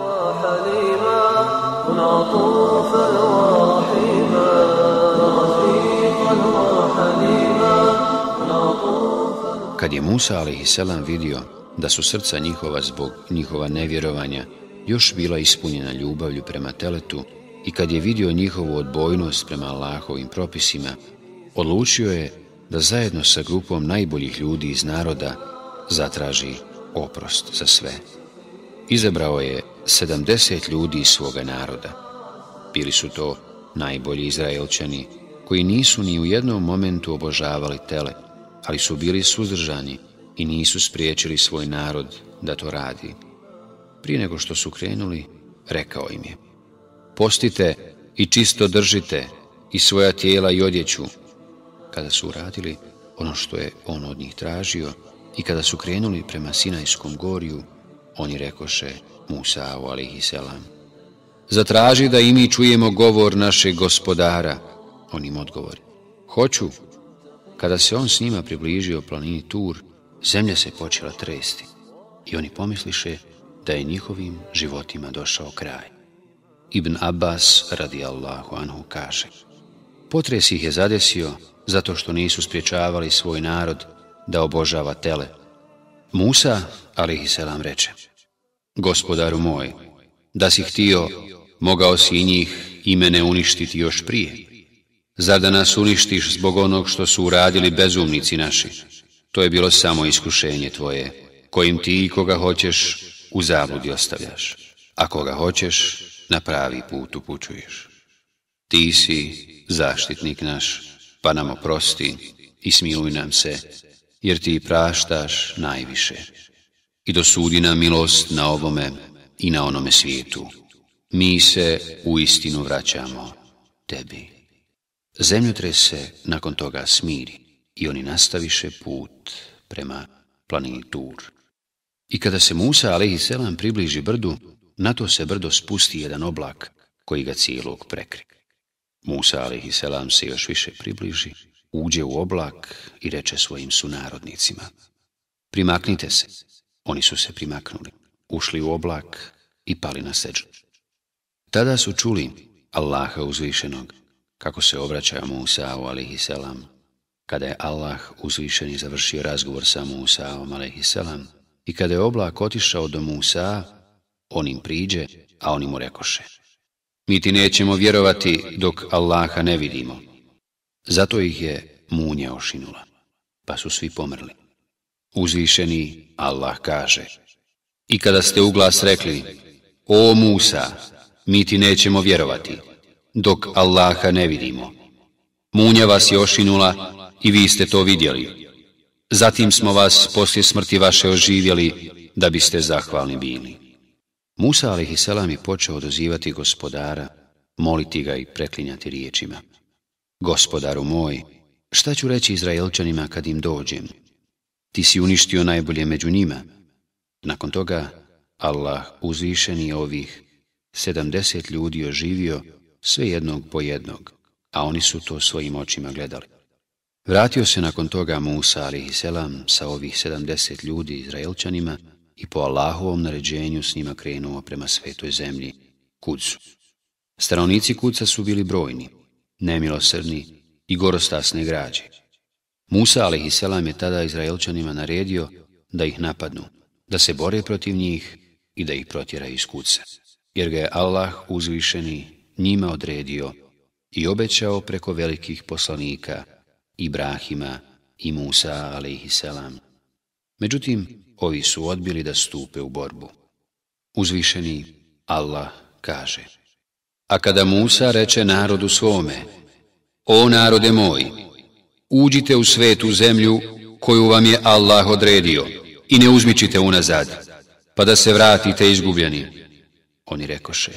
Kad je Musa alejhiselam vidio da su srca njihova zbog njihova nevjerovanja još bila ispunjena ljubavlju prema teletu i kad je vidio njihovu odbojnost prema Allahovim propisima, odlučio je da zajedno sa grupom najboljih ljudi iz naroda zatraži oprost za sve. Izabrao je 70 ljudi iz svoga naroda. Bili su to najbolji Izraelčani koji nisu ni u jednom momentu obožavali tele, ali su bili suzdržani i nisu spriječili svoj narod da to radi. Prije nego što su krenuli, rekao im je: postite i čisto držite i svoja tijela i odjeću. Kada su uradili ono što je on od njih tražio i kada su krenuli prema Sinajskom gorju, oni rekoše Musa'u alejhiselam: zatraži da i mi čujemo govor našeg Gospodara. On im odgovori: hoću. Kada se on s njima približio planini Tur, zemlja se počela tresti i oni pomisliše da je njihovim životima došao kraj. Ibn Abbas radijallahu anhu kaže: potres ih je zadesio zato što nisu spriječavali svoj narod da obožava tele. Musa alejhiselam reče: Gospodaru moj, da si htio, mogao si i njih i mene uništiti još prije. Zar da nas uništiš zbog onog što su uradili bezumnici naši? To je bilo samo iskušenje tvoje, kojim ti i koga hoćeš u zabludi ostavljaš, a koga hoćeš na pravi put upućuješ. Ti si zaštitnik naš, pa nam oprosti i smiluj nam se, jer ti praštaš najviše. I dosudi nam milost na ovome i na onome svijetu. Mi se uistinu vraćamo tebi. Zemljotres se nakon toga smiri i oni nastaviše put prema planini Tur. I kada se Musa a.s. približi brdu, na to se brdo spusti jedan oblak koji ga cijelog prekri. Musa a.s. se još više približi, uđe u oblak i reče svojim sunarodnicima: primaknite se. Oni su se primaknuli, ušli u oblak i pali na seđu. Tada su čuli Allaha uzvišenog kako se obraća Musa'u a.s. Kada je Allah uzvišeni završio razgovor sa Musa'om a.s. i kada je oblak otišao do Musa, on im priđe, a oni mu rekoše: mi ti nećemo vjerovati dok Allaha ne vidimo. Zato ih je munja ošinula, pa su svi pomrli. Uzvišeni Allah kaže: i kada ste u glas rekli: o Musa, mi ti nećemo vjerovati dok Allaha ne vidimo. Munja vas je ošinula i vi ste to vidjeli. Zatim smo vas poslije smrti vaše oživjeli da biste zahvalni bili. Musa a.s. je počeo dozivati Gospodara, moliti ga i preklinjati riječima: Gospodaru moj, šta ću reći Izraelčanima kad im dođem? Ti si uništio najbolje među njima. Nakon toga Allah uzvišeni ovih 70 ljudi oživio, sve jednog po jednog, a oni su to svojim očima gledali. Vratio se nakon toga Musa a.s. sa ovih 70 ljudi Izraelčanima i po Allahovom naređenju s njima krenuo prema svetoj zemlji, Kudsu. Stanovnici Kudsa su bili brojni, nemilosrdni i gorostasne građe. Musa a.s. je tada Izraelčanima naredio da ih napadnu, da se bore protiv njih i da ih protjera iz Kudsa, jer ga je Allah uzvišeni njima odredio i obećao preko velikih poslanika Ibrahima i Musa a.s. Međutim, ovi su odbili da stupe u borbu. Uzvišeni Allah kaže: a kada Musa reče narodu svome: o narode moj, uđite u svetu zemlju koju vam je Allah odredio i ne uzmičite unazad, pa da se vratite izgubljeni. Oni rekoše: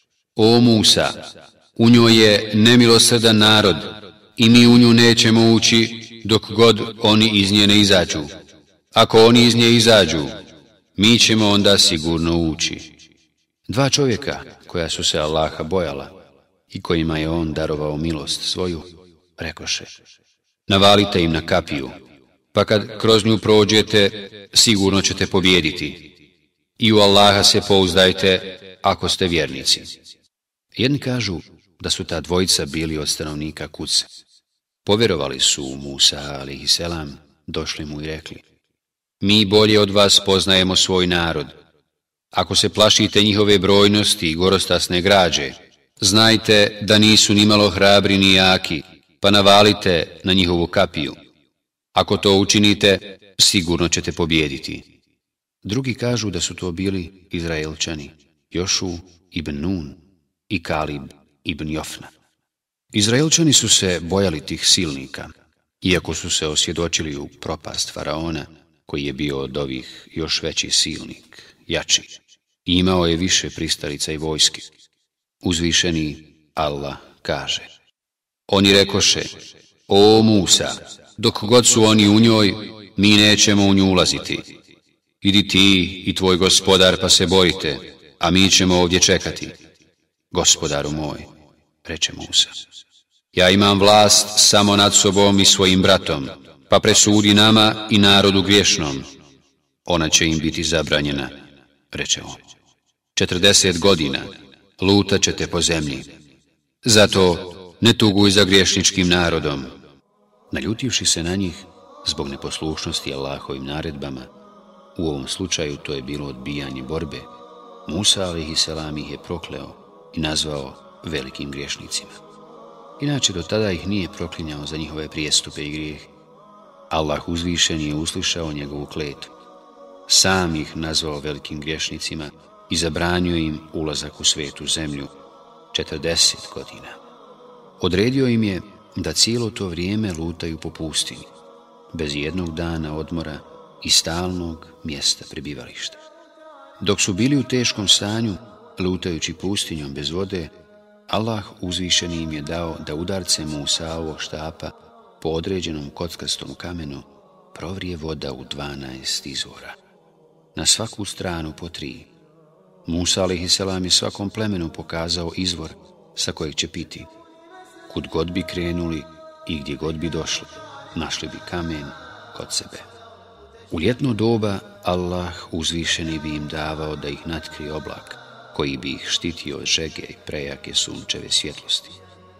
o Musa, u njoj je nemilosrdan narod i mi u nju nećemo ući dok god oni iz nje ne izađu. Ako oni iz nje izađu, mi ćemo onda sigurno ući. Dva čovjeka koja su se Allaha bojala i kojima je on darovao milost svoju, rekoše: navalite im na kapiju, pa kad kroz nju prođete, sigurno ćete pobijediti. I u Allaha se pouzdajte ako ste vjernici. Jedni kažu da su ta dvojica bili od stanovnika Kudsa. Povjerovali su u Musa a.s., došli mu i rekli: mi bolje od vas poznajemo svoj narod. Ako se plašite njihove brojnosti i gorostasne građe, znajte da nisu nimalo hrabri ni jaki, pa navalite na njihovu kapiju. Ako to učinite, sigurno ćete pobijediti. Drugi kažu da su to bili Izraelčani, Jošu ibn Nun i Kalib ibn Jofna. Izraelčani su se bojali tih silnika, iako su se osvjedočili u propast faraona, koji je bio od ovih još veći silnik, jači, i imao je više pristalica i vojske. Uzvišeni Allah kaže: oni rekoše: o Musa, dok god su oni u njoj, mi nećemo u nju ulaziti. Idi ti i tvoj gospodar pa se borite, a mi ćemo ovdje čekati. Gospodaru moj, reče Musa, ja imam vlast samo nad sobom i svojim bratom, pa presudi nama i narodu griješnom. Ona će im biti zabranjena, reče on. 40 godina lutat ćete po zemlji. Zato ne tuguj za griješničkim narodom. Naljutivši se na njih zbog neposlušnosti Allahovim naredbama, u ovom slučaju to je bilo odbijanje borbe, Musa a.s. ih je prokleo i nazvao velikim griješnicima. Inače, do tada ih nije proklinjao za njihove prijestupe i grijehe. Allah uzvišen je uslišao njegovu kletvu. Sam ih nazvao velikim griješnicima i zabranio im ulazak u svetu zemlju 40 godina. Odredio im je da cijelo to vrijeme lutaju po pustinji, bez jednog dana odmora i stalnog mjesta prebivališta. Dok su bili u teškom stanju, lutajući pustinjom bez vode, Allah uzvišeni im je dao da udarce Musaovog štapa po određenom kockastom kamenu provrije voda u 12 izvora. Na svaku stranu po 3. Musa a.s. je svakom plemenu pokazao izvor sa kojeg će piti. Kud god bi krenuli i gdje god bi došli, našli bi kamen kod sebe. U ljetno doba Allah uzvišeni bi im davao da ih natkrije oblak, koji bi ih štitio od žege i prejake sunčeve svjetlosti.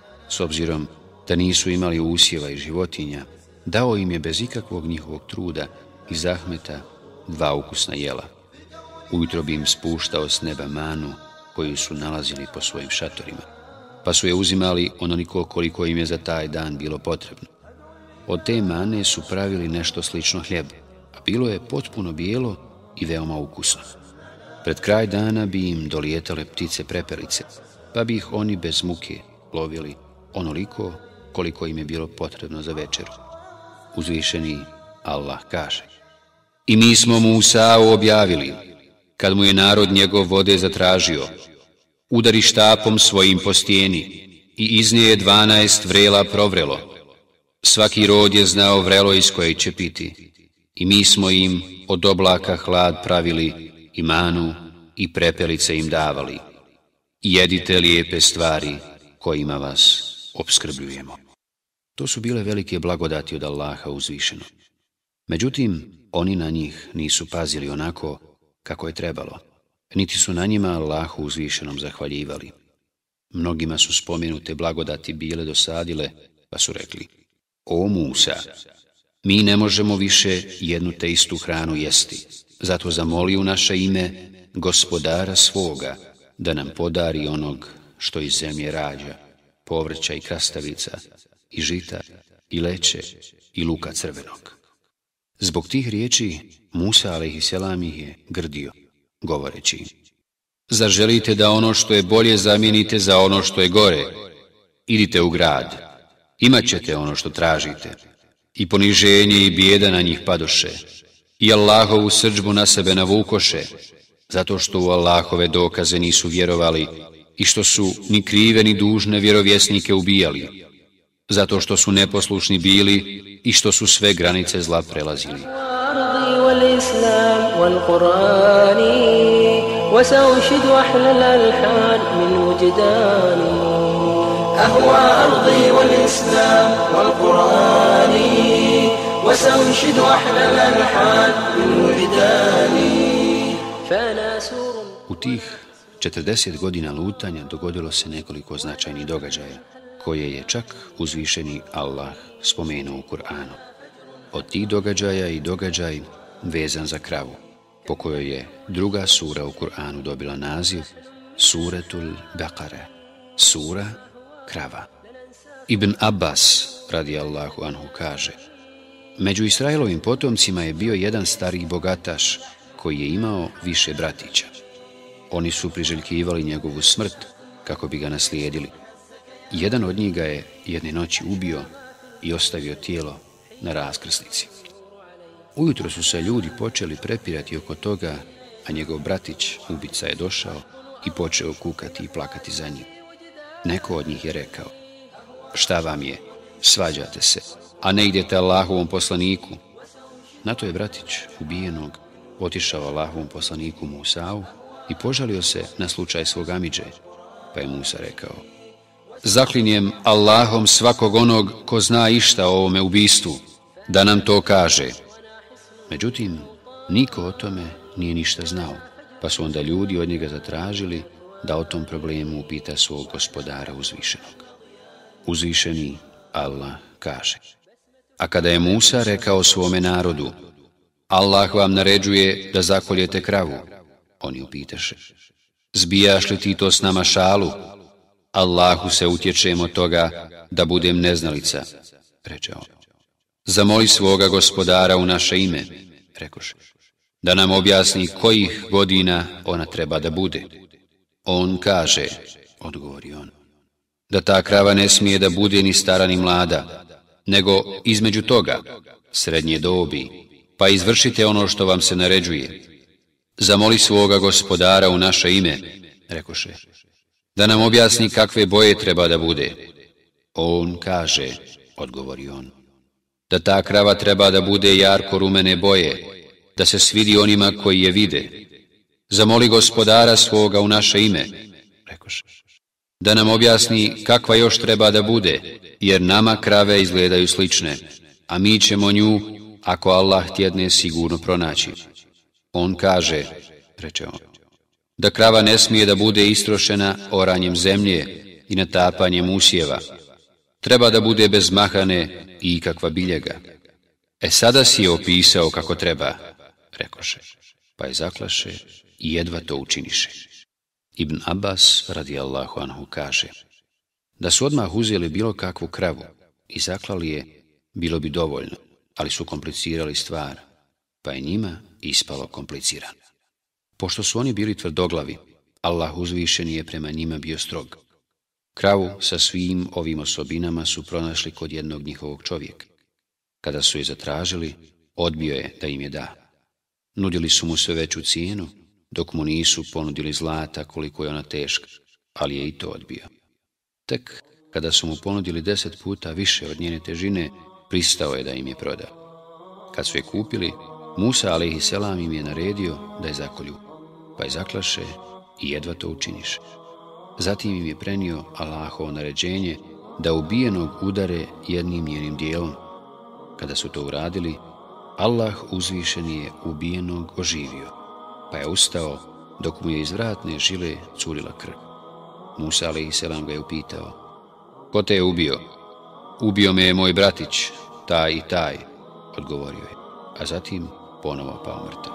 S obzirom da nisu imali usjeva i životinja, dao im je bez ikakvog njihovog truda i zahmeta 2 ukusna jela. Ujutro bi im spuštao s neba manu koju su nalazili po svojim šatorima, pa su je uzimali onoliko koliko im je za taj dan bilo potrebno. Od te mane su pravili nešto slično hljebu, a bilo je potpuno bijelo i veoma ukusno. Pred kraj dana bi im dolijetale ptice prepelice, pa bi ih oni bez muke lovili onoliko koliko im je bilo potrebno za večeru. Uzvišeni Allah kaže: I mi smo Musau objavili, kad mu je narod njegov vode zatražio, udari štapom svojim po stijeni i iz nje je 12 vrela provrelo. Svaki rod je znao vrelo iz koje će piti. I mi smo im od oblaka hlad pravili i manu i prepelice im davali. I jedite lijepe stvari kojima vas opskrbljujemo. To su bile velike blagodati od Allaha uzvišeno. Međutim, oni na njih nisu pazili onako kako je trebalo, niti su na njima Allahu uzvišenom zahvaljivali. Mnogima su spomenute blagodati bile dosadile, pa su rekli: O Musa, mi ne možemo više jednu te istu hranu jesti, zato zamoli u naše ime gospodara svoga da nam podari onog što iz zemlje rađa, povrća i krastavica, i žita, i leće, i luka crvenog. Zbog tih riječi Musa a.s. ih je grdio, govoreći: Zar želite da ono što je bolje zamijenite za ono što je gore? Idite u grad, imat ćete ono što tražite. I poniženje i bijeda na njih padoše, i Allahovu srdžbu na sebe navukoše, zato što u Allahove dokaze nisu vjerovali i što su ni krive ni dužne vjerovjesnike ubijali, zato što su neposlušni bili i što su sve granice zla prelazili. U tih 40 godina lutanja dogodilo se nekoliko značajnih događaja, koje je čak uzvišeni Allah spomenuo u Kur'anu. Od tih događaja i događaj vezan za kravu, po kojoj je druga sura u Kur'anu dobila naziv Suretul Baqara, sura krava. Ibn Abbas radijallahu anhu kaže: Među Israilovim potomcima je bio jedan stariji bogataš koji je imao više bratića. Oni su priželjkivali njegovu smrt kako bi ga naslijedili. Jedan od njih ga je jedne noći ubio i ostavio tijelo na raskrsnici. Ujutro su se ljudi počeli prepirati oko toga, a njegov bratić, ubica, je došao i počeo kukati i plakati za njim. Neko od njih je rekao: Šta vam je? Svađate se, a ne idete Allahovom poslaniku. Na to je bratić ubijenog otišao Allahovom poslaniku Musau i požalio se na slučaj svog amidže, pa je Musa rekao: Zaklinjem Allahom svakog onog ko zna išta o ovome ubistvu, da nam to kaže. Međutim, niko o tome nije ništa znao, pa su onda ljudi od njega zatražili da o tom problemu upita svog gospodara uzvišenog. Uzvišeni Allah kaže: A kada je Musa rekao svome narodu: Allah vam naređuje da zakoljete kravu, oni upitaše: Zbijaš li ti to s nama šalu? Allahu se utječem od toga da budem neznalica, reče on. Zamoli svoga gospodara u naše ime, rekoše, da nam objasni kojih godina ona treba da bude. On kaže, odgovori on, da ta krava ne smije da bude ni stara ni mlada, nego između toga, srednje dobi, pa izvršite ono što vam se naređuje. Zamoli svoga gospodara u naše ime, rekoše, da nam objasni kakve boje treba da bude. On kaže, odgovori on, da ta krava treba da bude jarko rumene boje, da se svidi onima koji je vide. Zamoli gospodara svoga u naše ime, rekoše, da nam objasni kakva još treba da bude, jer nama krave izgledaju slične, a mi ćemo nju, ako Allah tjedne, sigurno pronaći. On kaže, reče on, da krava ne smije da bude istrošena oranjem zemlje i natapanjem usjeva. Treba da bude bez mahane i ikakva biljega. Sada si je opisao kako treba, rekoše, pa je zaklaše i jedva to učiniše. Ibn Abbas, radijallahu anhu, kaže, da su odmah uzeli bilo kakvu kravu i zaklali je, bilo bi dovoljno, ali su komplicirali stvar, pa je njima ispalo komplicirano. Pošto su oni bili tvrdoglavi, Allah uzvišeni je prema njima bio strog. Kravu sa svim ovim osobinama su pronašli kod jednog njihovog čovjeka. Kada su je zatražili, odbio je da im je da. Nudili su mu sve veću cijenu, dok mu nisu ponudili zlata koliko je ona teška, ali je i to odbio. Tek kada su mu ponudili 10 puta više od njene težine, pristao je da im je proda. Kad su je kupili, Musa a.s. im je naredio da je zakolju, pa je zaklaše i jedva to učiniše. Zatim im je prenio Allahovo naređenje da ubijenog udare jednim njenim dijelom. Kada su to uradili, Allah uzvišeni je ubijenog oživio, pa je ustao dok mu je iz vratne žile curila krv. Musa a.s. ga je upitao, ko te je ubio? Ubio me je moj bratić, taj i taj, odgovorio je, a zatim ponovo pao mrtav.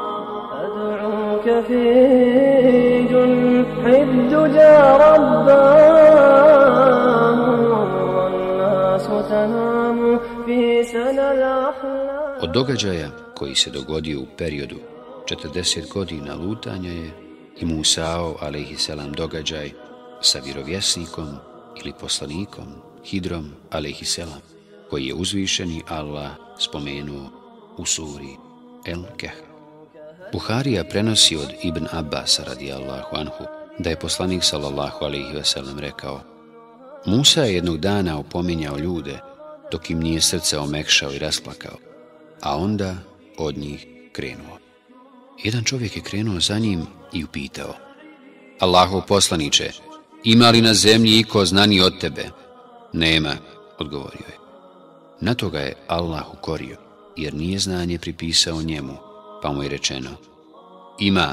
Od događaja koji se dogodio u periodu 40 godina lutanja je i Musao a.s. događaj sa vjerovjesnikom ili poslanikom Hidrom a.s. koji je uzvišeni Allah spomenuo u suri El-Kehf. Buharija prenosi od Ibn Abbasa radijallahu anhu da je poslanik sallallahu alejhi ve sellem rekao: Musa je jednog dana opominjao ljude dok im nije srce omekšao i rasplakao, a onda od njih krenuo. Jedan čovjek je krenuo za njim i upitao: Allahov poslaniče, ima li na zemlji iko znaniji od tebe? Nema, odgovorio je. Na to ga je Allah ukorio, jer nije znanje pripisao njemu, pa mu je rečeno: Ima.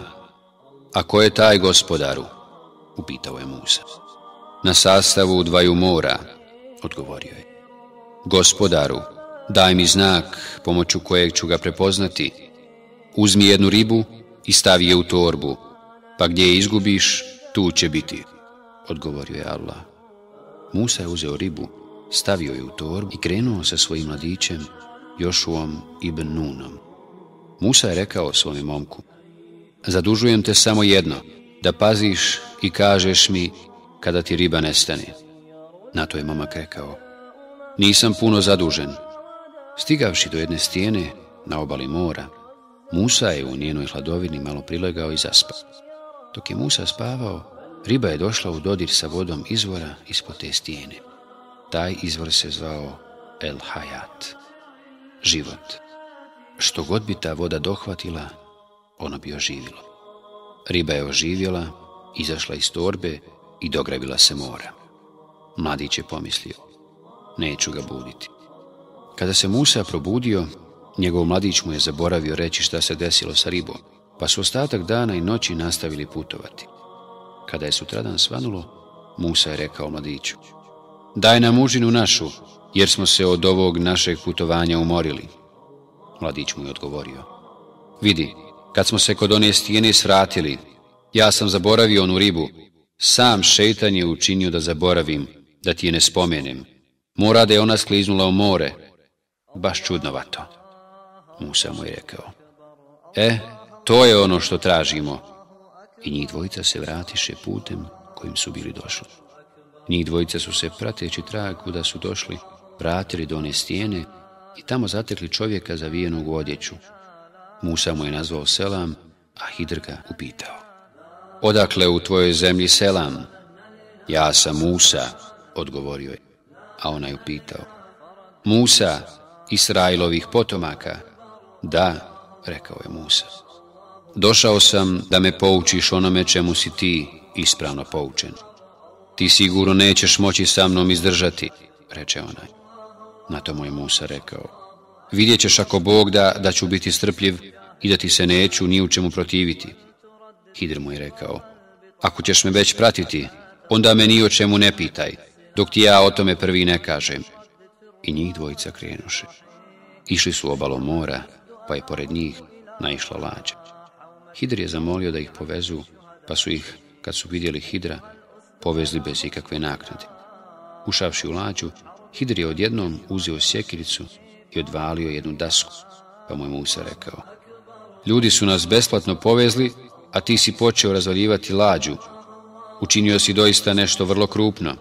A ko je taj gospodaru? Upitao je Musa. Na sastavu dvaju mora, odgovorio je. Gospodaru, daj mi znak pomoću kojeg ću ga prepoznati. Uzmi jednu ribu i stavi je u torbu, pa gdje je izgubiš, tu će biti, odgovorio je Allah. Musa je uzeo ribu, stavio je u torbu i krenuo sa svojim mladićem Jošuom ibn Nunom. Musa je rekao svome momku: Zadužujem te samo jedno, da paziš i kažeš mi kada ti riba nestane. Na to je momak rekao: Nisam puno zadužen. Stigavši do jedne stijene na obali mora, Musa je u njenoj hladovini malo prilegao i zaspao. Dok je Musa spavao, riba je došla u dodir sa vodom izvora ispod te stijene. Taj izvor se zvao El Hayat, život. Što god bi ta voda dohvatila, ono bi oživilo. Riba je oživjela, izašla iz torbe i dogravila se mora. Mladić je pomislio: neću ga buditi. Kada se Musa probudio, njegov mladić mu je zaboravio reći šta se desilo sa ribom, pa su ostatak dana i noći nastavili putovati. Kada je sutradan svanulo, Musa je rekao mladiću: Daj nam užinu našu, jer smo se od ovog našeg putovanja umorili. Mladić mu je odgovorio: Vidi, kad smo se kod one stijene svratili, Ja sam zaboravio onu ribu. Sam šejtan je učinio da zaboravim, da ti je ne spomenem. Mora da je ona skliznula u more. Baš čudnovato. Musa mu je rekao. To je ono što tražimo. I njih dvojica se vratiše putem kojim su bili došli. Njih dvojica su se, prateći trag kuda su došli, vratili do one stijene i tamo zatekli čovjeka zavijenog u odjeću. Musa mu je nazvao selam, a Hidr ga upitao. Odakle u tvojoj zemlji selam? Ja sam Musa, odgovorio je, a onaj upitao. Musa, Israilovih potomaka? Da, rekao je Musa. Došao sam da me poučiš onome čemu si ti ispravno poučen. Ti sigurno nećeš moći sa mnom izdržati, reče onaj. Na to mu je Musa rekao. Vidjet ćeš ako Bog da ću biti strpljiv i da ti se neću ni u čemu protiviti. Hidr mu je rekao. Ako ćeš me već pratiti, onda me ni o čemu ne pitaj, dok ti ja o tome prvi ne kažem. I njih dvojica krenuše. Išli su obalom mora, pa je pored njih naišla lađa. Hidr je zamolio da ih povezu, pa su ih, kad su vidjeli Hidra, povezli bez ikakve naknade. Ušavši u lađu, Hidr je odjednom uzeo sjekiricu i odvalio jednu dasku, pa mu je Musa rekao. Ljudi su nas besplatno povezli, a ti si počeo razvaljivati lađu. Učinio si doista nešto vrlo krupno.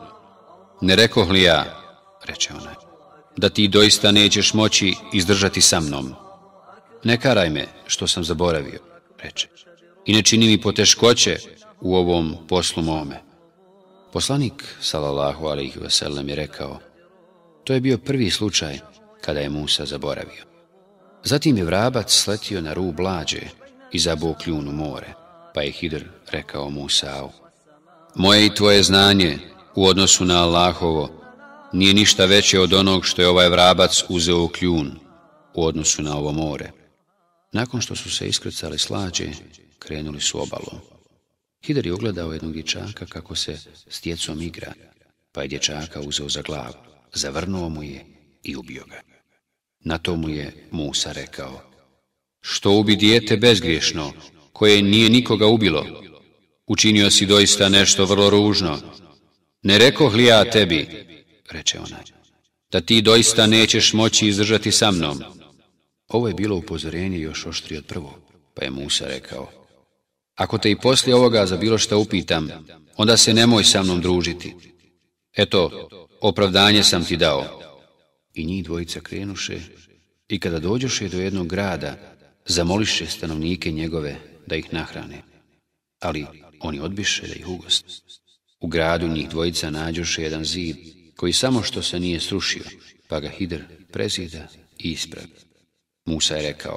Ne rekoh li ja, reče onaj, da ti doista nećeš moći izdržati sa mnom. Ne karaj me što sam zaboravio, reče, i ne čini mi poteškoće u ovom poslu mome. Poslanik, sallallahu alejhi ve sellem, je rekao, to je bio prvi slučaj kada je Musa zaboravio. Zatim je vrabac sletio na rub lađe i zabuo kljun u more, pa je Hidr rekao Musau, moje i tvoje znanje u odnosu na Allahovo nije ništa veće od onog što je ovaj vrabac uzeo u kljun u odnosu na ovo more. Nakon što su se iskrcali s lađe, krenuli su obalom. Hidr je ugledao jednog dječaka kako se s djecom igra, pa je dječaka uzeo za glavu, zavrnuo mu je i ubio ga. Na to mu je Musa rekao, što ubi dijete bezgriješno, koje nije nikoga ubilo? Učinio si doista nešto vrlo ružno. Ne rekoh li ja tebi, reče onaj, da ti doista nećeš moći izdržati sa mnom? Ovo je bilo upozorenje još oštrije od prvo, pa je Musa rekao, ako te i poslije ovoga za bilo šta upitam, onda se nemoj sa mnom družiti. Eto, opravdanje sam ti dao. I njih dvojica krenuše i kada dođoše do jednog grada, zamoliše stanovnike njegove da ih nahrane. Ali oni odbiše da ih ugoste. U gradu njih dvojica nađoše jedan zid koji samo što se nije srušio, pa ga Hidr prezida i ispravi. Musa je rekao,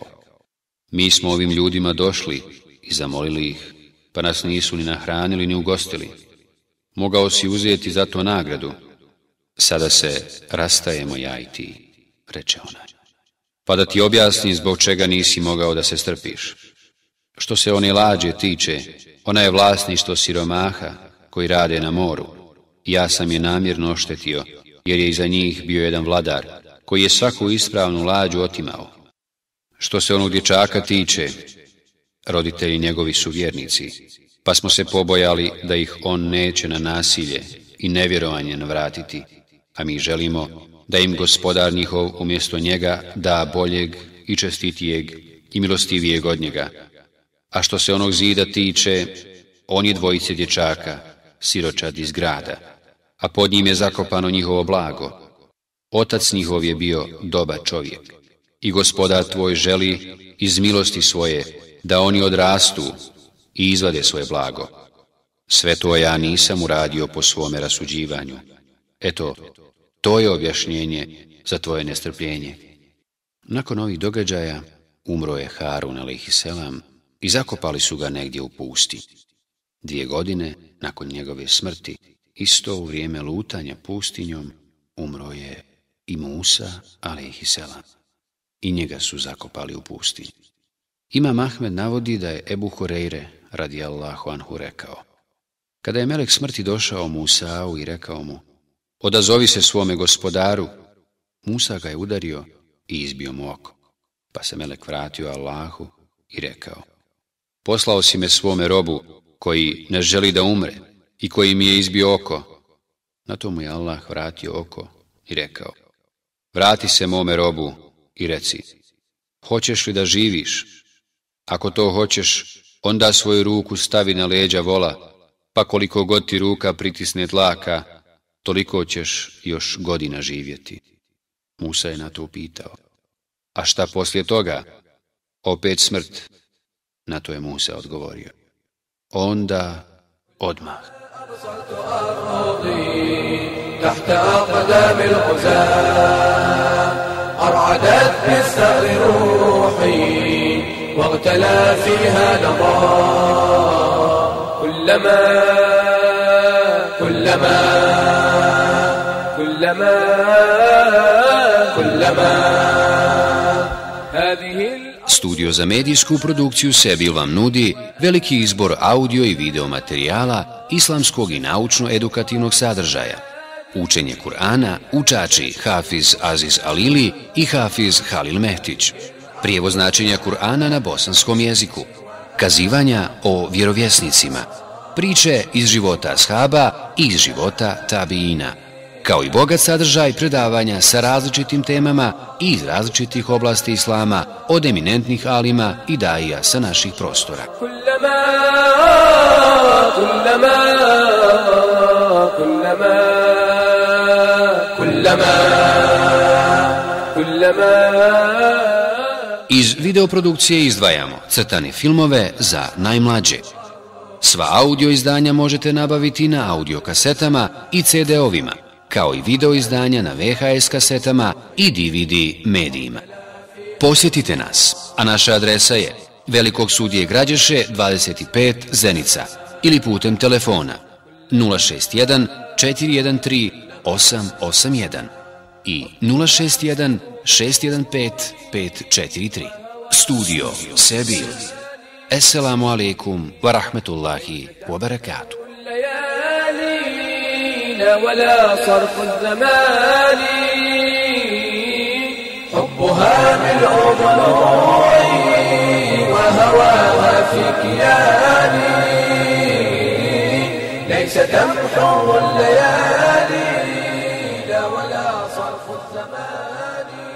mi smo ovim ljudima došli i zamolili ih, pa nas nisu ni nahranili ni ugostili. Mogao si uzeti za to nagradu. Sada se rastajemo ja i ti, reče onaj. Pa da ti objasnim zbog čega nisi mogao da se strpiš. Što se one lađe tiče, ona je vlasništvo siromaha koji rade na moru. Ja sam je namjerno oštetio, jer je iza njih bio jedan vladar koji je svaku ispravnu lađu otimao. Što se onog dječaka tiče, roditelji njegovi su vjernici, pa smo se pobojali da ih on neće na nasilje i nevjerovanje navratiti, a mi želimo da im gospodar njihov umjesto njega da boljeg i čestitijeg i milostivijeg od njega. A što se onog zida tiče, on je dvojice dječaka, siročad iz grada, a pod njim je zakopano njihovo blago. Otac njihov je bio dobar čovjek i gospodar tvoj želi iz milosti svoje da oni odrastu i izvade svoje blago. Sve to ja nisam uradio po svome rasuđivanju. Eto, to je objašnjenje za tvoje nestrpljenje. Nakon ovih događaja umro je Harun alejhiselam i zakopali su ga negdje u pusti. 2 godine nakon njegove smrti, isto u vrijeme lutanja pustinjom, umro je i Musa alejhiselam. I njega su zakopali u pustinji. Imam Ahmed navodi da je Ebu Hureyre radijallahu anhu rekao, kada je melek smrti došao Musau i rekao mu, odazovi se svome gospodaru, Musa ga je udario i izbio mu oko. Pa se melek vratio Allahu i rekao, poslao si me svome robu koji ne želi da umre i koji mi je izbio oko. Na to mu je Allah vratio oko i rekao: vrati se mome robu i reci: hoćeš li da živiš? Ako to hoćeš, onda svoju ruku stavi na leđa vola, pa koliko god ti ruka pritisne tlaka, toliko ćeš još godina živjeti. Musa je na to upitao: a šta poslije toga? Opet smrt. Na to je Musa odgovorio: onda odmah. تحت أقدام الغزاة أرعدت بالثأر روحي واغتلى فيها نضاء كلما هذه. Studio za medijsku produkciju Sebil vam nudi veliki izbor audio i video materijala islamskog i naučno-edukativnog sadržaja. Učenje Kur'ana, učači Hafiz Aziz Alili i Hafiz Halil Mehtić. Prijevoz značenja Kur'ana na bosanskom jeziku. Kazivanja o vjerovjesnicima. Priče iz života ashaba i iz života tabiina. Kao i bogat sadržaj predavanja sa različitim temama i iz različitih oblasti islama od eminentnih alima i daija sa naših prostora. Iz videoprodukcije izdvajamo crtane filmove za najmlađe. Sva audio izdanja možete nabaviti na audio kasetama i CD-ovima, kao i video izdanja na VHS kasetama i DVD medijima. Posjetite nas, a naša adresa je Velikog sudije Građeše 25 Zenica ili putem telefona 061 413 881 i 061 615 543. Studio Sebil. Assalamu alaikum wa rahmetullahi wa barakatuh. ولا صرف الزمان حبها ملء ضلوعي وهواها في كياني ليس تمحو الليالي لا ولا صرف الزمان.